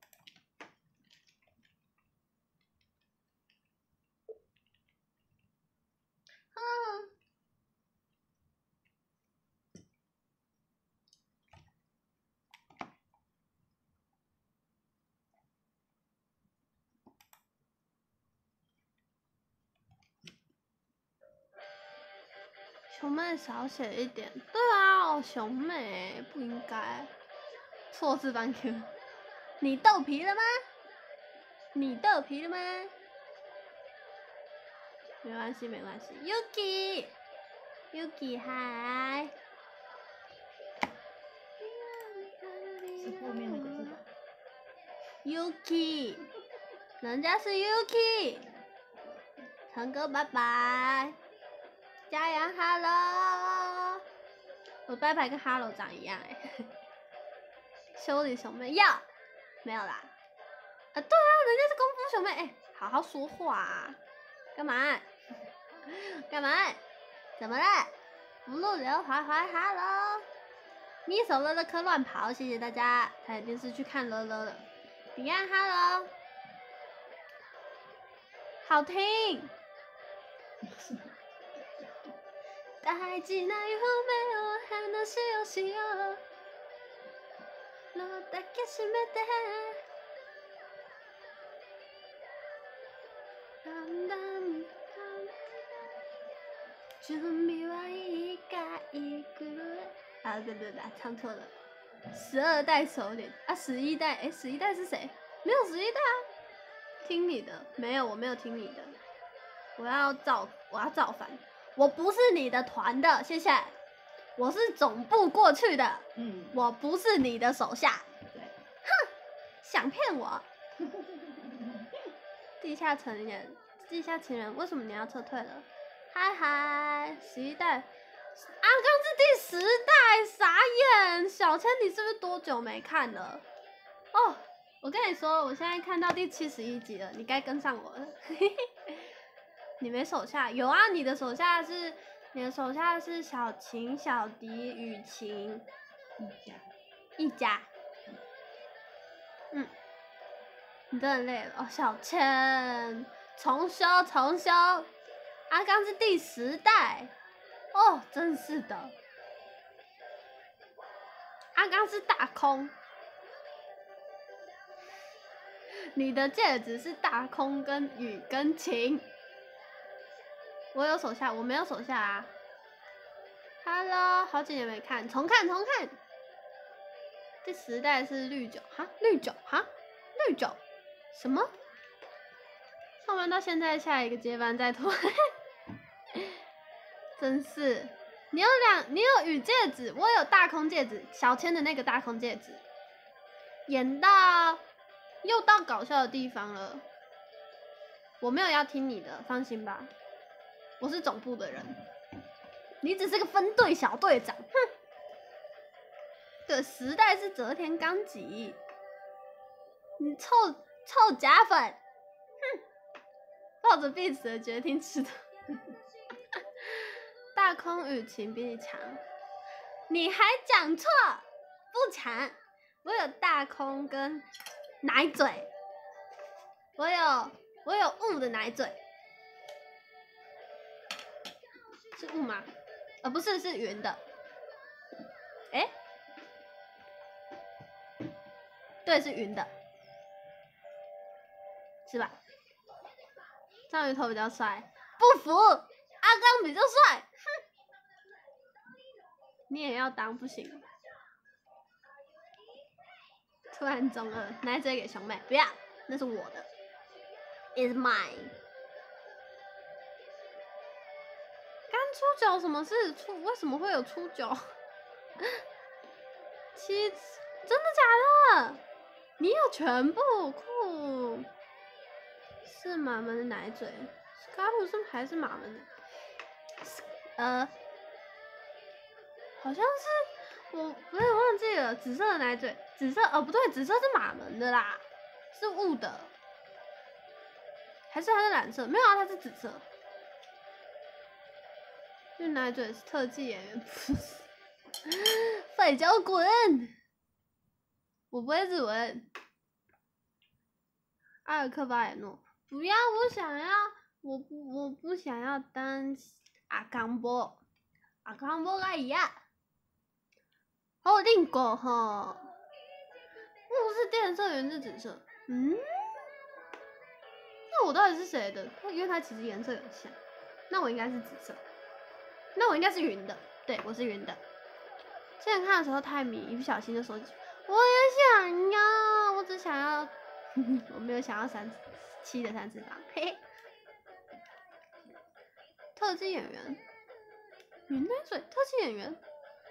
熊妹少写一点，对啊，哦，熊妹不应该，错字班 Q， 你豆皮了吗？你豆皮了吗？没关系，没关系 ，Yuki，Yuki 嗨， 是后面那个字吧 ？Yuki， 人家是 Yuki， 陈哥拜拜。加油 ，Hello！ 我拜拜跟 Hello 长一样哎、欸。修理熊妹要没有啦？啊，对啊，人家是功夫熊妹哎、欸，好好说话啊！ 干嘛？干嘛？怎么了？不入流徘徊哈喽。咪手乐乐科乱跑，谢谢大家。他一定是去看乐乐了。彼岸哈喽，好听。大事な夢を話をしよう。の抱きしめて。だんだん準備はいいかいくる。啊，对对对，唱错了。十二代首领啊，十一代，哎，十一代是谁？没有十一代啊。听你的，没有，我没有听你的。我要造，我要造反。我不是你的团的，谢谢。我是总部过去的， 嗯， 我不是你的手下。 对， 哼，想骗我？地下成员，地下情人，为什么你要撤退了？嗨嗨，十一代，啊，刚是第十代，傻眼！小千，你是不是多久没看了？哦，我跟你说，我现在看到第七十一集了，你该跟上我了。你没手下？有啊，你的手下是，你的手下是小晴、小迪、雨晴， 一家， 一家。嗯，你真的累了哦，小千，重修重修。阿刚是第十代，哦，真是的。阿刚是大空，你的戒指是大空跟雨跟晴。我有手下，我没有手下啊。Hello， 好几年没看，重看重看。第十代是绿酒哈，绿酒哈，绿酒什么？上班到现在，下一个接班在拖。真是，你有两，你有雨戒指，我有大空戒指，小千的那个大空戒指，演到又到搞笑的地方了。我没有要听你的，放心吧，我是总部的人，你只是个分队小队长，哼。对，时代是泽田纲吉，你臭臭假粉，哼，抱着必死的决定吃的。大空雨晴比你强，你还讲错，不强。我有大空跟奶嘴，我有我有雾的奶嘴，是雾吗？呃，不是，是圆的。哎、欸，对，是云的，是吧？章鱼头比较帅，不服，阿刚比较帅，哼！你也要当不行。突然中二，奶嘴给兄妹，不要，那是我的 ，is mine。刚出九什么事？出为什么会有出九？七，真的假的？你有全部酷？是马门的奶嘴，斯卡普是还是马门的？呃，好像是我我也忘记了，紫色的奶嘴，紫色哦不对，紫色是马门的啦，是雾的，还是它是蓝色？没有啊，它是紫色。因为奶嘴是特技演员，不是。废脚滚！我不会日文。阿尔克巴耶诺，不要，我想要，我不，我不想要当阿康波，阿康波阿姨呀。哦，另狗哈，雾是电色，圆是紫色。嗯，那我到底是谁的？因为它其实颜色有像，那我应该是紫色。那我应该是云的，对，我是云的。之前看的时候太迷，一不小心就收集。我也想要，我只想要，我没有想要三七的三次方，嘿嘿。特技演员，云奶嘴，特技演员，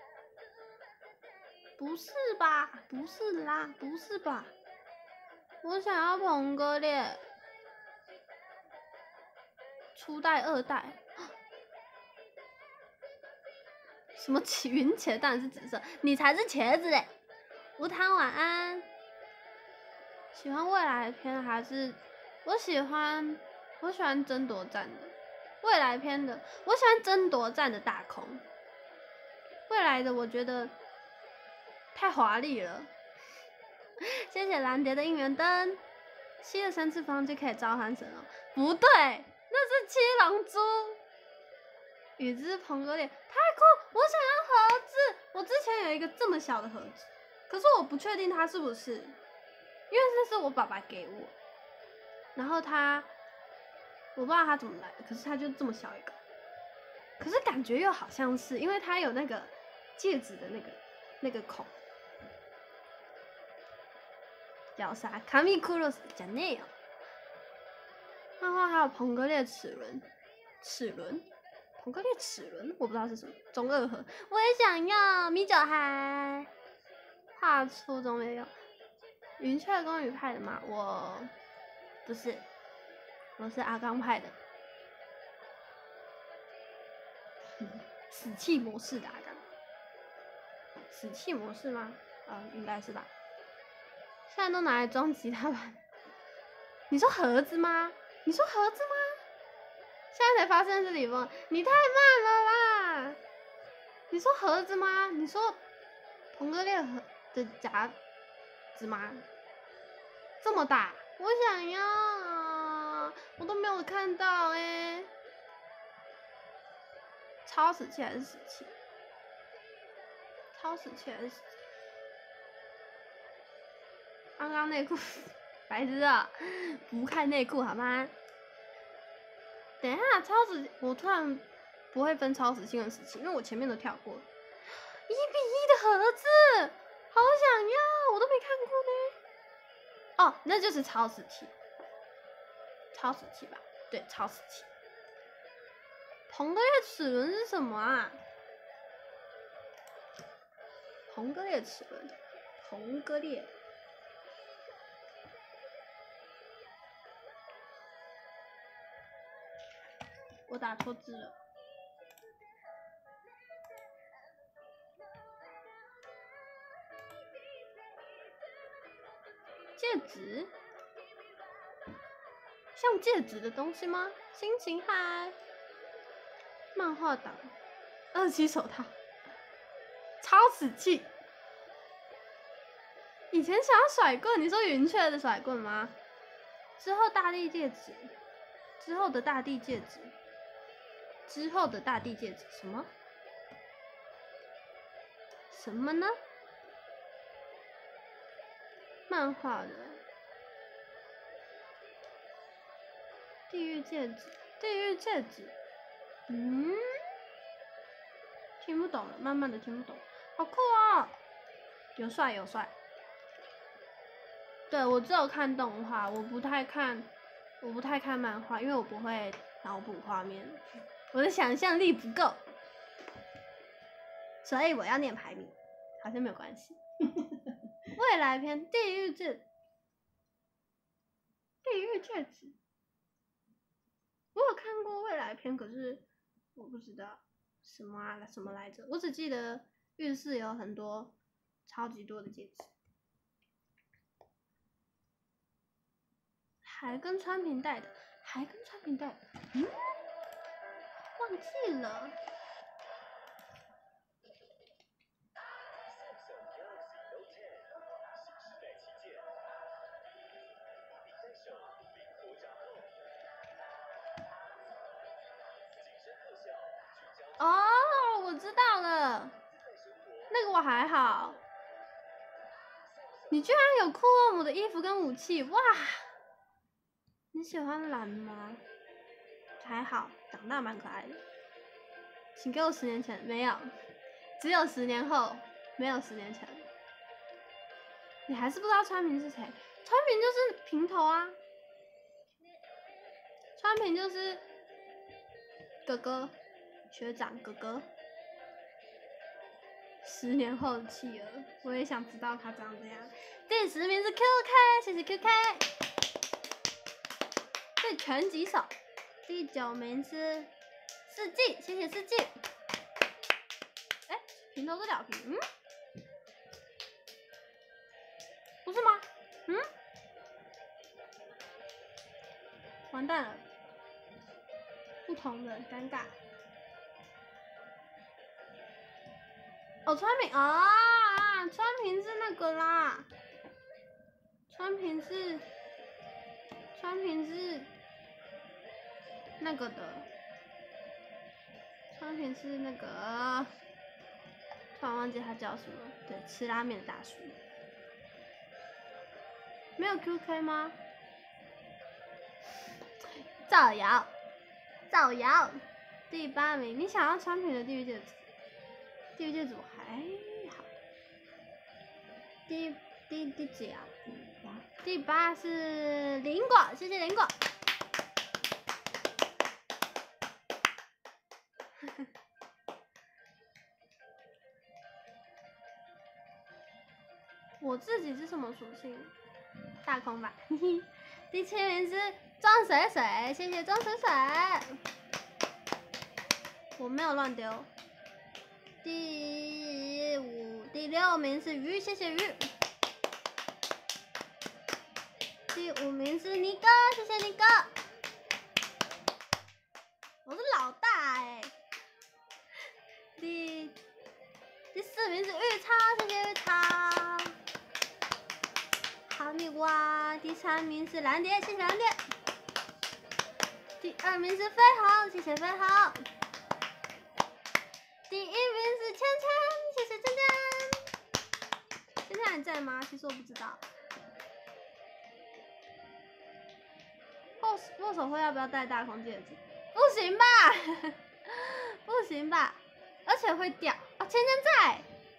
不是吧？不是啦，不是吧？我想要彭哥烈，初代、二代。什么起云茄当然是紫色，你才是茄子嘞！吴糖晚安。喜欢未来篇还是我喜欢我喜欢争夺战的，未来篇的，我喜欢争夺战的大空。未来的我觉得太华丽了。谢谢蓝蝶的应援灯，吸了三次风就可以召唤神了。不对，那是七龙珠。羽之彭格列太酷，我想要盒子。我之前有一个这么小的盒子，可是我不确定它是不是，因为这是我爸爸给我，然后他我不知道他怎么来的，可是他就这么小一个，可是感觉又好像是，因为它有那个戒指的那个那个孔。叫啥？卡米库洛斯じゃねえよ。漫画还有彭格列齿轮，齿轮，彭格列齿轮，我不知道是什么。中二盒，我也想要。米酒嗨，画初中没有。云雀公寓派的吗？我不是，我是阿刚派的。死气模式的阿刚，死气模式吗？嗯，应该是吧。现在都拿来装吉他版。你说盒子吗？你说盒子吗？现在才发现是李峰，你太慢了啦！你说盒子吗？你说彭格列盒的夹子吗？这么大，我想要啊！我都没有看到哎、欸。超死气还是死气？超死气还是死气？刚刚内裤，白痴啊！不看内裤好吗？等一下，超时，我突然不会分超时期跟时期，因为我前面都跳过了。一比一的盒子，好想要，我都没看过呢。哦，那就是超时期，超时期吧？对，超时期。彭格列齿轮是什么啊？彭格列齿轮，彭格列。我打错字了。戒指？像戒指的东西吗？心情嗨。漫画党，二七手套，超死气。以前想要甩棍，你说云雀的甩棍吗？之后大地戒指，之后的大地戒指。之后的大地戒指什么？什么呢？漫画的地狱戒指，地狱戒指，嗯，听不懂了，慢慢的听不懂，好酷哦！有帅有帅。对，我只有看动画，我不太看，我不太看漫画，因为我不会脑补画面。我的想象力不够，所以我要念排名，好像没有关系。未来篇地狱戒，地狱戒指，我有看过未来篇，可是我不知道什么啊什么来着，我只记得浴室有很多超级多的戒指，还跟川平带的，还跟川平带的，嗯。忘记了。哦，我知道了，那个我还好。你居然有库洛姆的衣服跟武器，哇！你喜欢蓝吗？还好，长大蛮可爱的。请给我十年前，没有，只有十年后，没有十年前。你还是不知道川平是谁？川平就是平头啊，川平就是哥哥，学长哥哥。十年后的企鹅，我也想知道他长怎样。第十名是 Q K， 谢谢 Q K。对拳击手。第九名是四季，谢谢四季。哎，平头是两平，嗯，不是吗？嗯，完蛋了， 不同的尴尬。哦，川平啊，川平是那个啦，川平是，川平是那个的，川平是那个，突然忘记他叫什么，对，吃拉面的大叔。没有 Q K 吗？造谣，造谣，第八名，你想要川平的地狱戒指？地狱戒指我还好。第第第几啊？第八是林果，谢谢林果。我自己是什么属性？大空吧。第七名是庄水水，谢谢庄水水。我没有乱丢。第五、第六名是鱼，谢谢鱼。第五名是尼哥，谢谢尼哥。我是老大哎、欸。第第四名是玉超，谢谢玉超。哈密瓜，第三名是蓝蝶，谢谢蓝蝶。第二名是飞鸿，谢谢飞鸿。第一名是芊芊，谢谢芊芊。芊芊还在吗？其实我不知道。握握手会要不要戴大空戒指？不行吧，不行吧，而且会掉。哦，芊芊在。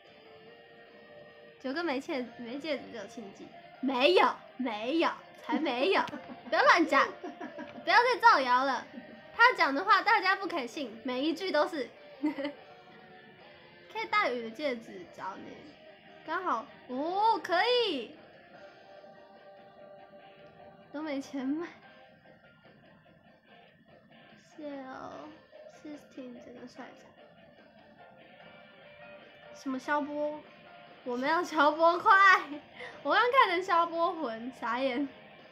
九个没戒没戒指就有庆忌。没有，没有，才没有！不要乱讲，不要再造谣了。他讲的话大家不可以信，每一句都是。可以戴雨的戒指找你，刚好哦，可以。都没钱买。谢哦 ，sixteen 这个帅仔。什么消波？我没有消波快，我刚看成消波魂，傻眼。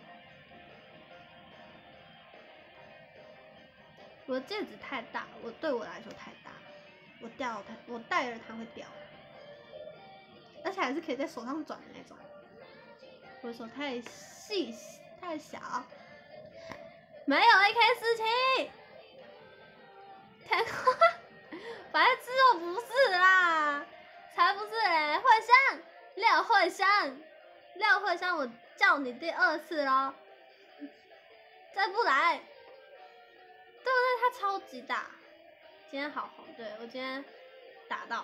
我的戒指太大，我对我来说太大，我掉它，我戴了它会掉，而且还是可以在手上转的那种。我的手太细太小，没有 A K 四七，天花，白痴我不是啦。才不是嘞！茴香，廖茴香，廖茴香，我叫你第二次咯，再不来，对不对？他超级大，今天好红，对我今天打到，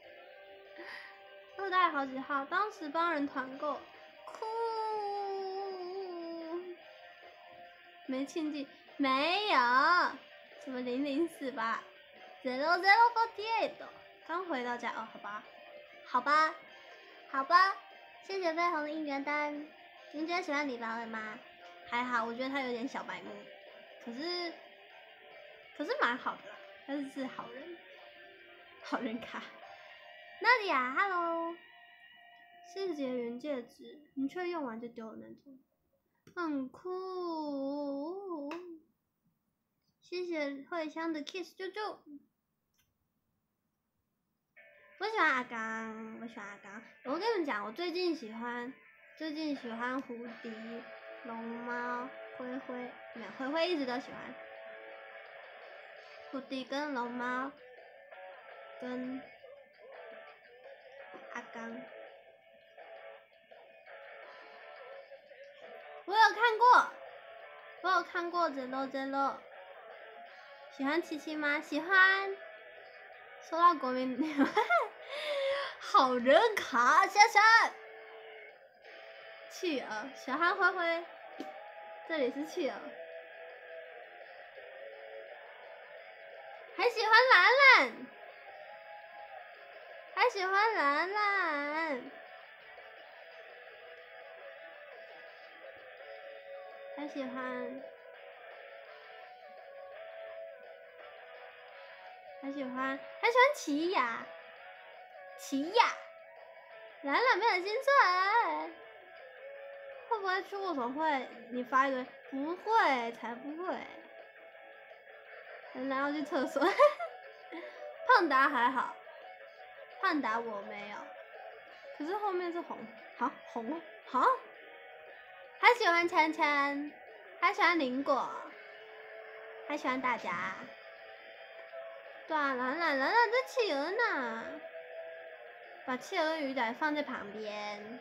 二代好几号，当时帮人团购，哭，没庆忌，没有，什么零零四八 zero zero forty eight，刚回到家哦，好吧。好吧，好吧，谢谢飞鸿的应援单。您觉得喜欢李宝伟吗？还好，我觉得他有点小白目，可是可是蛮好的啦，他是是好人，好人卡。那里啊 ，Hello， 世杰云戒指，你却用完就丢的那种，很酷。谢谢茴香的 kiss 啾啾。我喜欢阿刚，我喜欢阿刚。我跟你们讲，我最近喜欢，最近喜欢胡迪、龙猫、灰灰，没有灰灰一直都喜欢。胡迪跟龙猫，跟阿刚。我有看过，我有看过 zero zero。喜欢七七吗？喜欢。收到国民好人卡，谢谢。企鹅，小憨灰灰，这里是企鹅。还喜欢兰兰，还喜欢兰兰，还喜欢。还喜欢，还喜欢奇雅，奇雅，兰兰没有心碎，会不会去握手会？你发一堆，不会，才不会。 人家要去厕所。胖达还好，胖达我没有，可是后面是红，好红哦，好。还喜欢芊芊，还喜欢林果，还喜欢大家。对啊，兰兰兰兰这企鹅呢？把企鹅鱼仔放在旁边。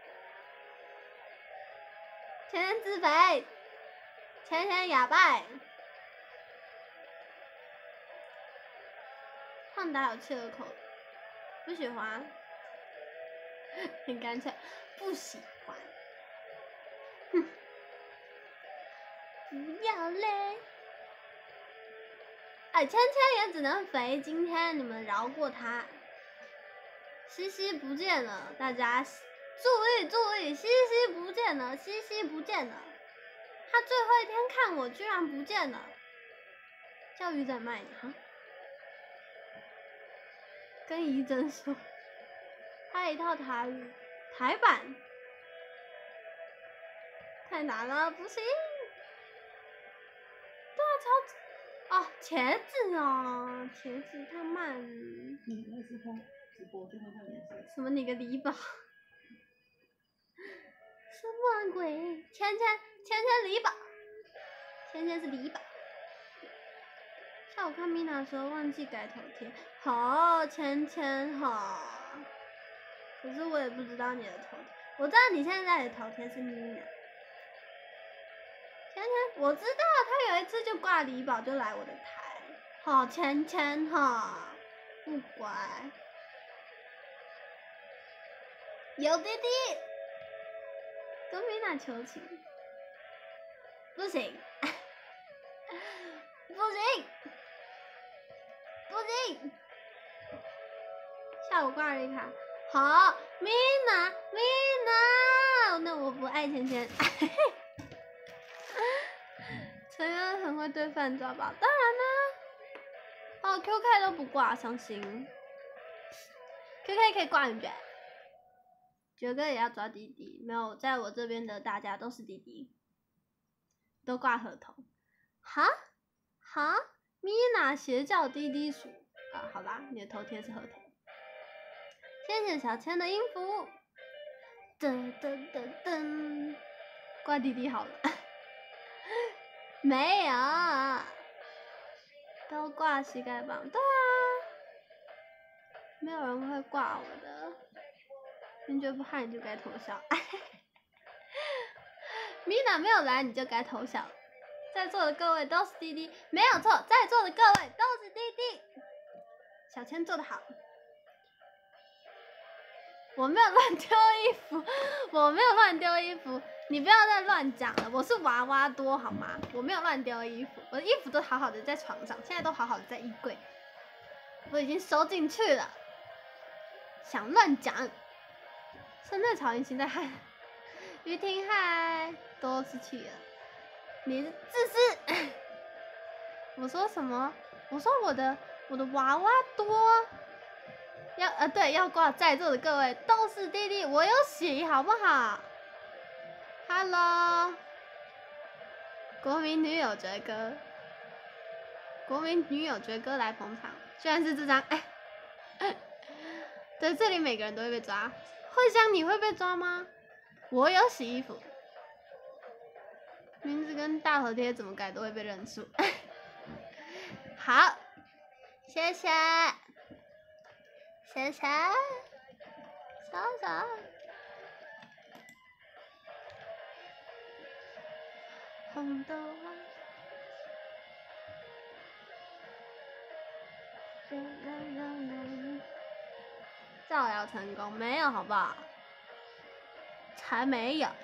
芊芊自肥，芊芊哑巴。胖达有企鹅口，不喜欢，很干脆，不喜欢。哼，不要嘞！哎，芊芊也只能肥，今天你们饶过他。西西不见了，大家注意注意，西西不见了，西西不见了。他最后一天看我居然不见了，叫鱼仔卖你哈。跟怡珍说，他一套台语台版。太难了，不行。对啊，超哦，茄子哦，茄子太慢。 你那是看直播就会看颜色。 什么你个李宝？什么鬼？芊芊芊芊李宝，芊芊是李宝。下午看米娜的时候忘记改头贴，好，芊芊好。可是我也不知道你的头贴，我知道你现在的头贴是米娜。芊芊，我知道，他有一次就挂李宝就来我的台，好芊芊哈，不乖，有弟弟，跟米娜求情，不行，不行，不行，下午挂了一卡，好，米娜，米娜，那我不爱芊芊。陈恩很会对饭抓吧？当然啦、啊。哦 ，Q K 都不挂，伤心。Q K 可以挂你觉？爵哥也要抓弟弟，没有，在我这边的大家都是弟弟，都挂合同。哈？哈？米娜邪教滴滴鼠啊，好吧，你的头贴是合同。谢谢小千的音符。噔噔噔噔，挂弟弟好了。没有，都挂膝盖绑，对啊，没有人会挂我的，你觉得不害你就该偷笑。米娜没有来你就该偷笑，在座的各位都是弟弟，没有错，在座的各位都是弟弟。小千做得好，我没有乱丢衣服，我没有乱丢衣服。你不要再乱讲了，我是娃娃多好吗？我没有乱丢衣服，我的衣服都好好的在床上，现在都好好的在衣柜，我已经收进去了。想乱讲，生在草原，心在汉。于婷嗨，多是气了，你自私。我说什么？我说我的我的娃娃多，要呃对，要挂在座的各位都是弟弟，我有洗好不好？Hello， 国民女友爵哥，国民女友爵哥来捧场，居然是这张，哎，对，这里每个人都会被抓，慧香你会被抓吗？我有洗衣服，名字跟大头贴怎么改都会被认出，好，谢谢，谢谢，小小。红豆花，造谣成功没有好不好？才没有。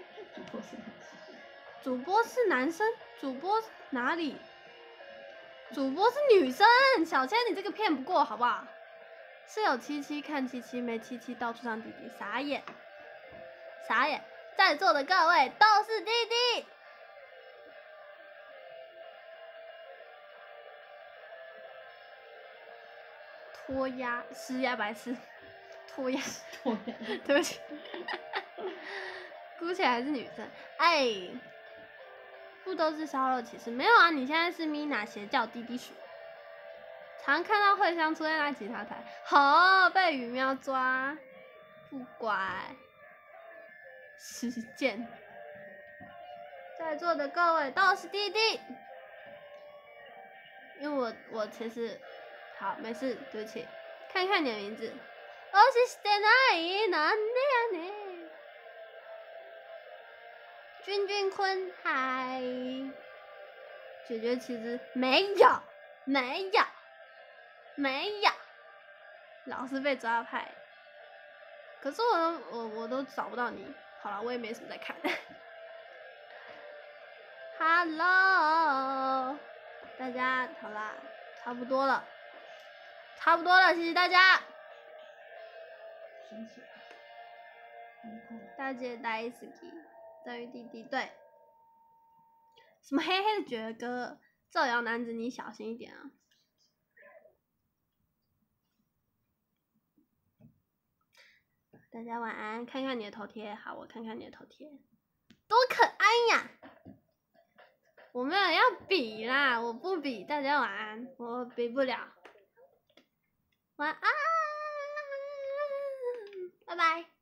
主播是男生，主播哪里？主播是女生，小千你这个骗不过好不好？是有七七看七七，没七七到处上弟弟，傻眼，傻眼，在座的各位都是弟弟。脱鸭，施压白痴，脱鸭， 脱鸭， 对不起，姑且还是女生，哎，不不都是烧肉骑士？没有啊，你现在是米娜邪教滴滴鼠。常看到惠香出现在其他台，好、被雨喵抓，不乖。实践，在座的各位都是弟弟，因为我我其实好没事，对不起，看看你的名字，我是してないなんでやねん。君君坤嗨，解决其实没有没有。没有，老是被抓派。可是我都我我都找不到你。好了，我也没什么在看。Hello， 大家好啦，差不多了，差不多了，谢谢大家。 生气。 大姐大好き，等于弟弟对。什么黑黑的爵哥，造谣男子，你小心一点啊！大家晚安，看看你的头贴，好，我看看你的头贴，多可爱呀！我没有要比啦，我不比，大家晚安，我比不了，晚安，拜拜。